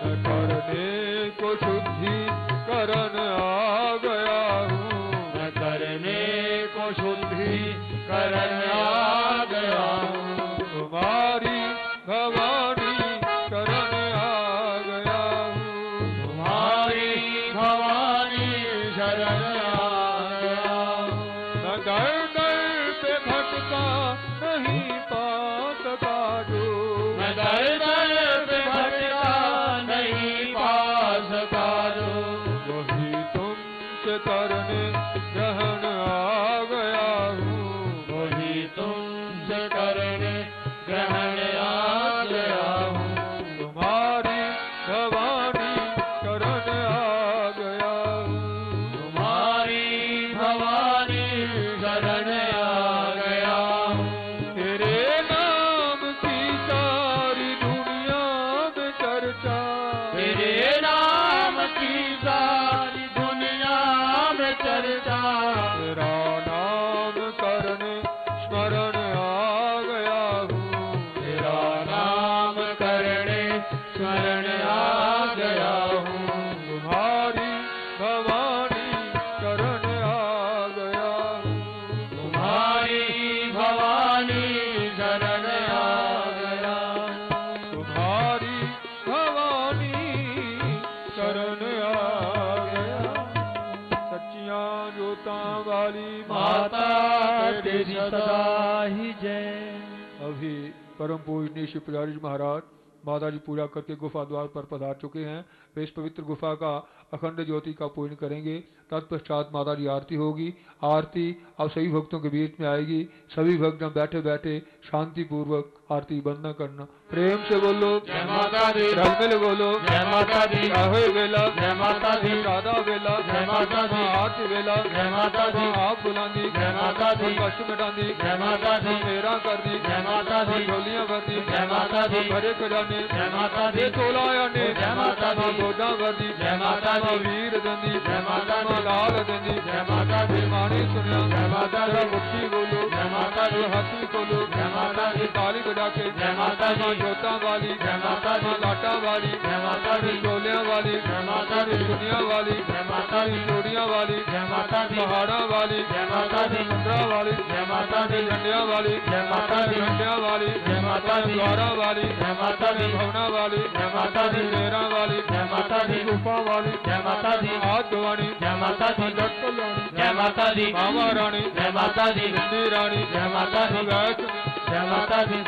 करने को शुद्धि करण आ गया हूँ, मैं करने को शुद्धि करण आ गया हूँ, तुम्हारी भवानी शरण आ गया हूँ, तुम्हारी भवानी शरण आ गया हूँ। न दर दर पे भटका नहीं पा सका जो, मैं दर दर पे भटका नहीं पा सका जो, वही तुमसे करने ग्रहण आ गया हूँ, वही तुमसे करने ग्रहण आ गया हूँ, तुम्हारी भवानी शरण आ गया हूँ, तुम्हारी भवानी शरण आ गया हूँ। तेरे नाम की सारी दुनिया में चर्चा, तेरे नाम की सारी दुनिया में चर्चा, तेरा नाम करने स्मरण आ गया हूँ, तेरा नाम करने स्मरण आ गया हूँ, तुम्हारी भवानी शरण आ गया हूँ, तुम्हारी भवानी शरण आ गया हूँ, तुम्हारी भवानी शरण आ गया। सच्चियां जोता वाली माता तेरी सदा ही जय। अभी परम पूजनीय श्री पुजारी जी महाराज माता जी पूजा करके गुफा द्वार पर पधार चुके हैं। वे इस पवित्र गुफा का अखंड ज्योति का पूजन करेंगे। तत्पश्चात माता जी आरती होगी। आरती अब सभी भक्तों के बीच में आएगी। सभी भक्त बैठे बैठे शांति पूर्वक आरती बंदना करना। प्रेम से बोलो जय माता दी, रंगल बोलो जय माता दी, राहे वेला जय माता दी, राधा वेला जय माता दी, आरती वेला जय माता दी, आप बुलांदी जय माता दी, कष्ट मिटांदी जय माता दी, मेरा कर दी जय माता दी, झोलियां भर दी जय माता दी, भरे खजाने जय माता दी, तोलाया ने जय माता दी, गोदा भर दी जय माता दी, वीर दंदी जय माता दी, लाल दंदी जय माता दी, माने सुनिया जय माता दी, मुट्ठी बोलो जय माता दी, हाथ में खोलो जय माता दी, ताली बजा के जय माता दी, जोता वाली जय माता दी, लाटा वाली जय माता दी, चोलिया वाली जय माता दी, दुनिया वाली जय माता दी, चोड़िया वाली जय माता दी, पहाड़ा वाली जय माता दी, चंद्रा वाली जय माता दी, झंडिया वाली जय माता दी, झंडिया वाली जय माता दी, द्वारा वाली जय माता दी, भवना वाली जय माता दी, मेरा वाली जय माता दी, गुफा वाली जय माता दी, हाथ धोवानी जय माता दी, जट कल्याणी जय माता दी, मामा रानी जय माता दी, हिंदी रानी जय माता दी, वैष्णवी जय माता दी,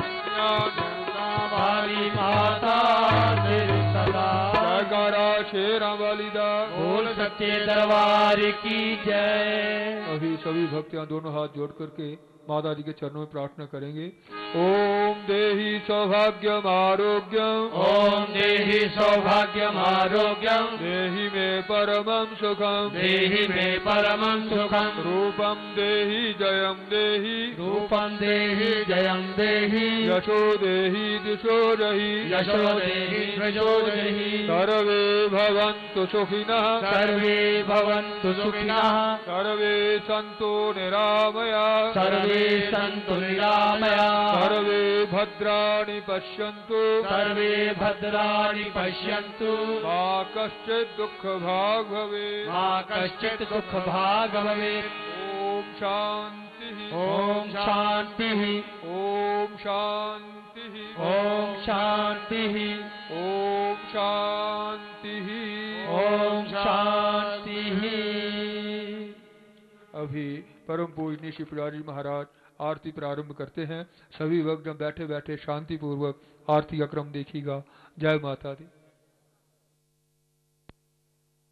हमारी माता तेरी सदा जयकारा शेरा वाली दा बोल सच्चे दरबार की जय। अभी सभी भक्तियां दोनों हाथ जोड़ करके माता जी के चरणों में प्रार्थना करेंगे। ओम देहि सौभाग्यम आरोग्यम, ओम देहि सौभाग्यम आरोग्यम, देहि मे परमं सुखम, देहि मे परमं सुखम, रूपम देहि जयम देहि, रूपं देहि जयं देहि, यशो देहि दिशो रहि, यशो देहि प्रजो देहि, सर्वे भवन्तु सुखिनः, सर्वे भवन्तु सुखिनः, सर्वे सन्तु निरामया, सर्वे सन्तु निरामया, सर्वे भद्राणि पश्यन्तु, सर्वे भद्राणि पश्यन्तु, मा कश्चित् दुःखभाग् भवेत्, मा कश्चित् दुःखभाग् भवेत्। ओम शान्तिः, ओम शान्तिः, ओम शान्तिः, ओम शान्तिः, ओम शान्तिः, ओम शान्तिः। अभी परम पूजनीय श्री पुजारी महाराज आरती प्रारंभ करते हैं। सभी भक्त बैठे बैठे शांति पूर्वक आरती का क्रम देखिएगा। जय माता दी।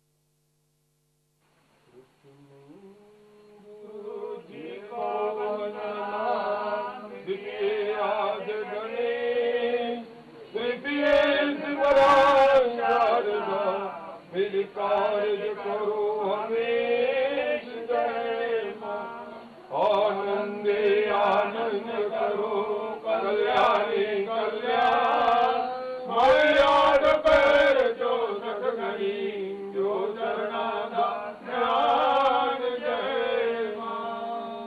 कल्याणी कल्याण मर्याद पैर जो सत गणी जो चरणा दा ध्यान जय मां।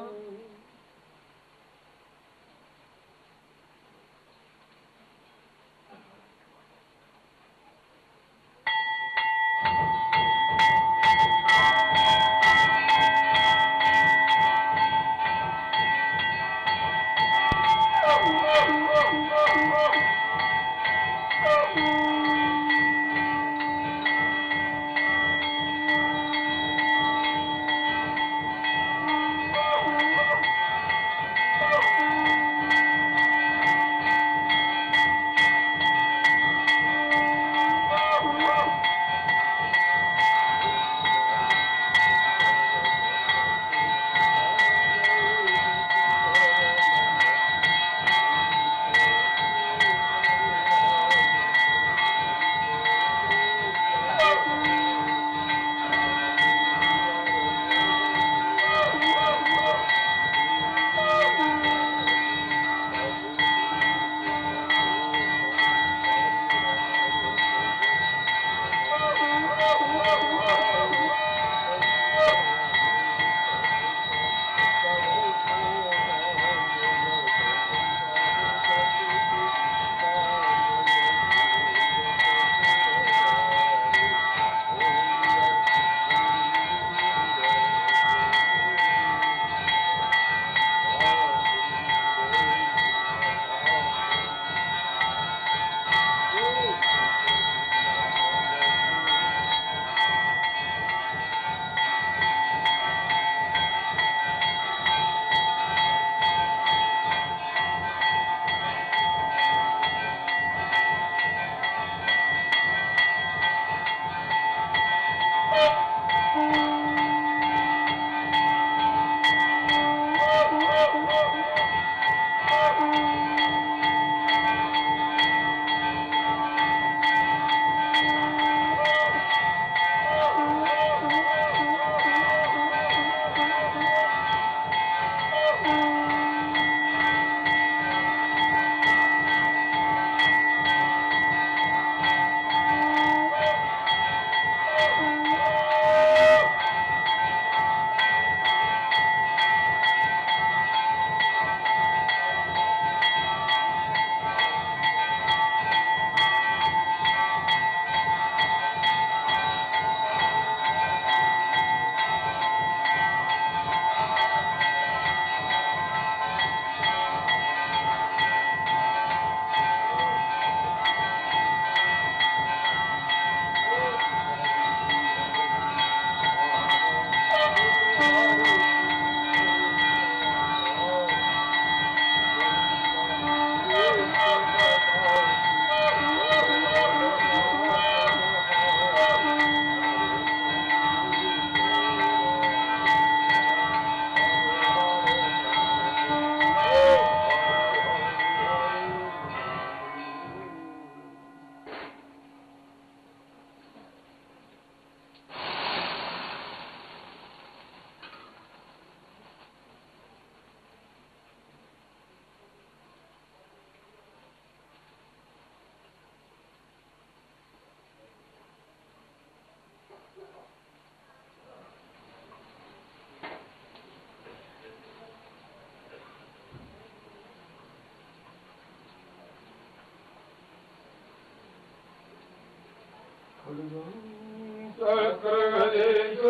Sakra-gade-shu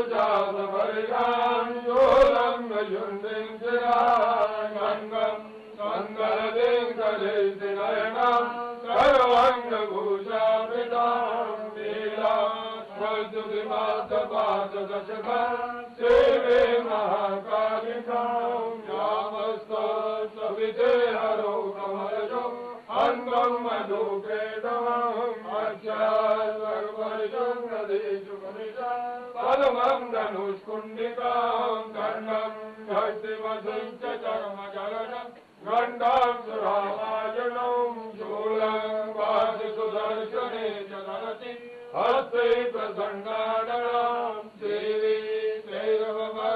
java-varijam-yolam-yundin-jiran-gangam Sangala-din-kade-sinayanam Sarvanga-bhusha-pridam-nila-svajjudimata-pata-dashakam Seve-mahakalikam Yamasta-savite-haro-kamarajam Angam-madhu-kedamam Padamam Dhanushkundikam Karnam Yastivasam-cha-charma-jalanam Gandam Suravajanam Shulam Vajisudarshane-cha-dharati Haste-prasangadanam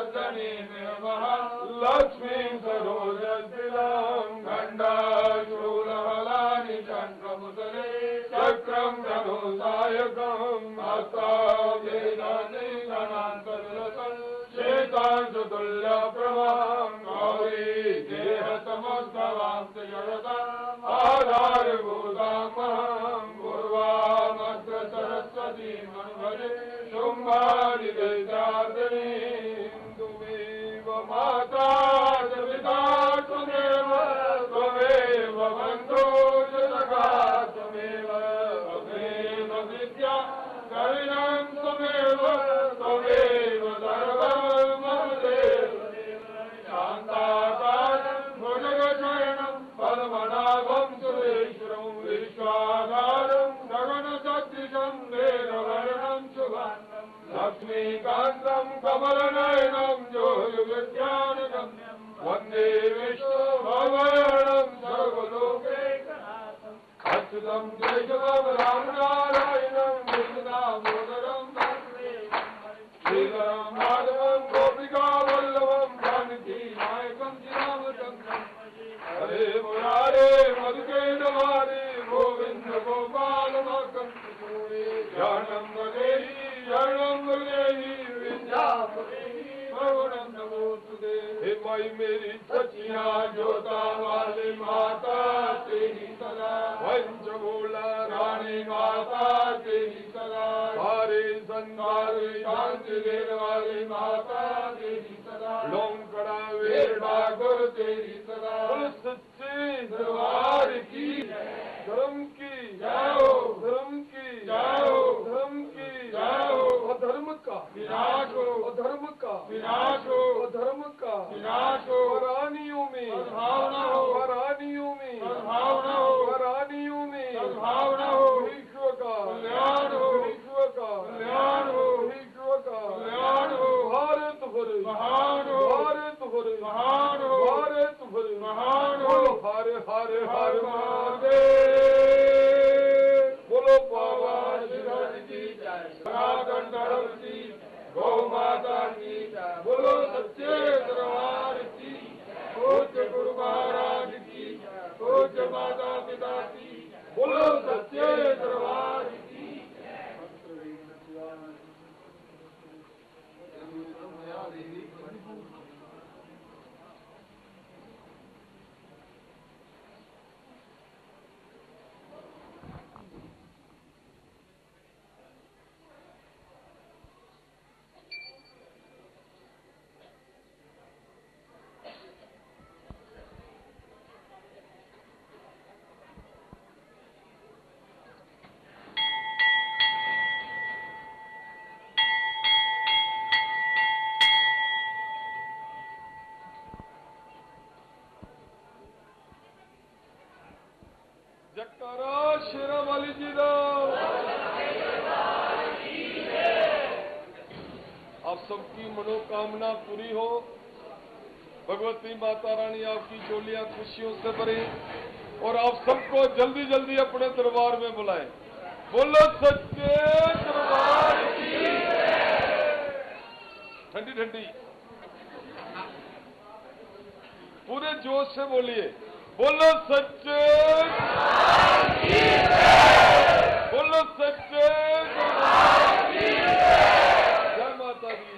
Devi-Teravavardhane-namaha Lakshmi-sarojatilam Gandam शङ्खमुसले चक्रं धनुसायकं हस्ताभिधानिगणान्तर्गतं श्वेतांशुतुल्यप्रभां गौरी देहतमस्तवां जगताम् आधारभूतामहं पूर्वामग्र सरस्वतीमनुभजे शुम्भादिदैत्यार्दिनीं त्वमेव माता च पिता त्वमेव त्वमेव बन्धो च सखा त्वमेव त्वमेव विद्या कविनं त्वमेव त्वमेव सर्वं मम देव शान्ताकारं भुजगशयनं पद्मनाभं सुरेश्वरं विश्वाधारं गगनसदृशं मेघवर्णं शुभाङ्गं लक्ष्मीकान्तं कमलनयनं योगविज्ञानगम्यं वन्दे विश्वभवनं सर्वलोकैकनाथम् अच्युतं केशवं रामनारायणं कृष्णदामोदरं श्रीधरं माधवं गोपिकावल्लभं जानकीनायकं श्रीरामचन्द्रं हरे मुरारे मधुकेशवारे गोविन्द गोपालमकं शरणं वदेहि विद्यापदेहि भगवनं नमोस्तुते। हे माई मेरी सचिया जोता वाली माता तेरी सदा पंचमूला रानी माता तेरी सदा सारे संसार शांति देने वाली माता तेरी सदा लोंकड़ा वीर ठाकुर तेरी सदा सच्चे दरबार की धर्म की जाओ धर्म की जाओ धर्म की जाओ अधर्म का विनाश हो अधर्म का विनाश हो अधर्म का विनाश हो रानियों में सद्भावना हो रानियों में सद्भावना हो रानियों में सद्भावना हो विश्व का कल्याण हो विश्व का कल्याण हो विश्व का कल्याण हो भारत भर महान हो भारत भर महान हो भारत भर महान हो हरे हरे हरे महादेव बोलो बाबा शिवराज की जय सनातन धर्म की गौ माता की बोलो सच्चे दरबार की पूज्य गुरु महाराज की पूज्य माता पिता की बोलो सच्चे दरबार की। जयकारा शेरा वाली जी दा। आप सबकी मनोकामना पूरी हो। भगवती माता रानी आपकी चोलियां खुशियों से भरे और आप सबको जल्दी जल्दी अपने दरबार में बुलाए। बोलो सच्चे दरबार की ठंडी ठंडी पूरे जोश से बोलिए। बोलो सच्चे बोलो सच्चे जय माता दी।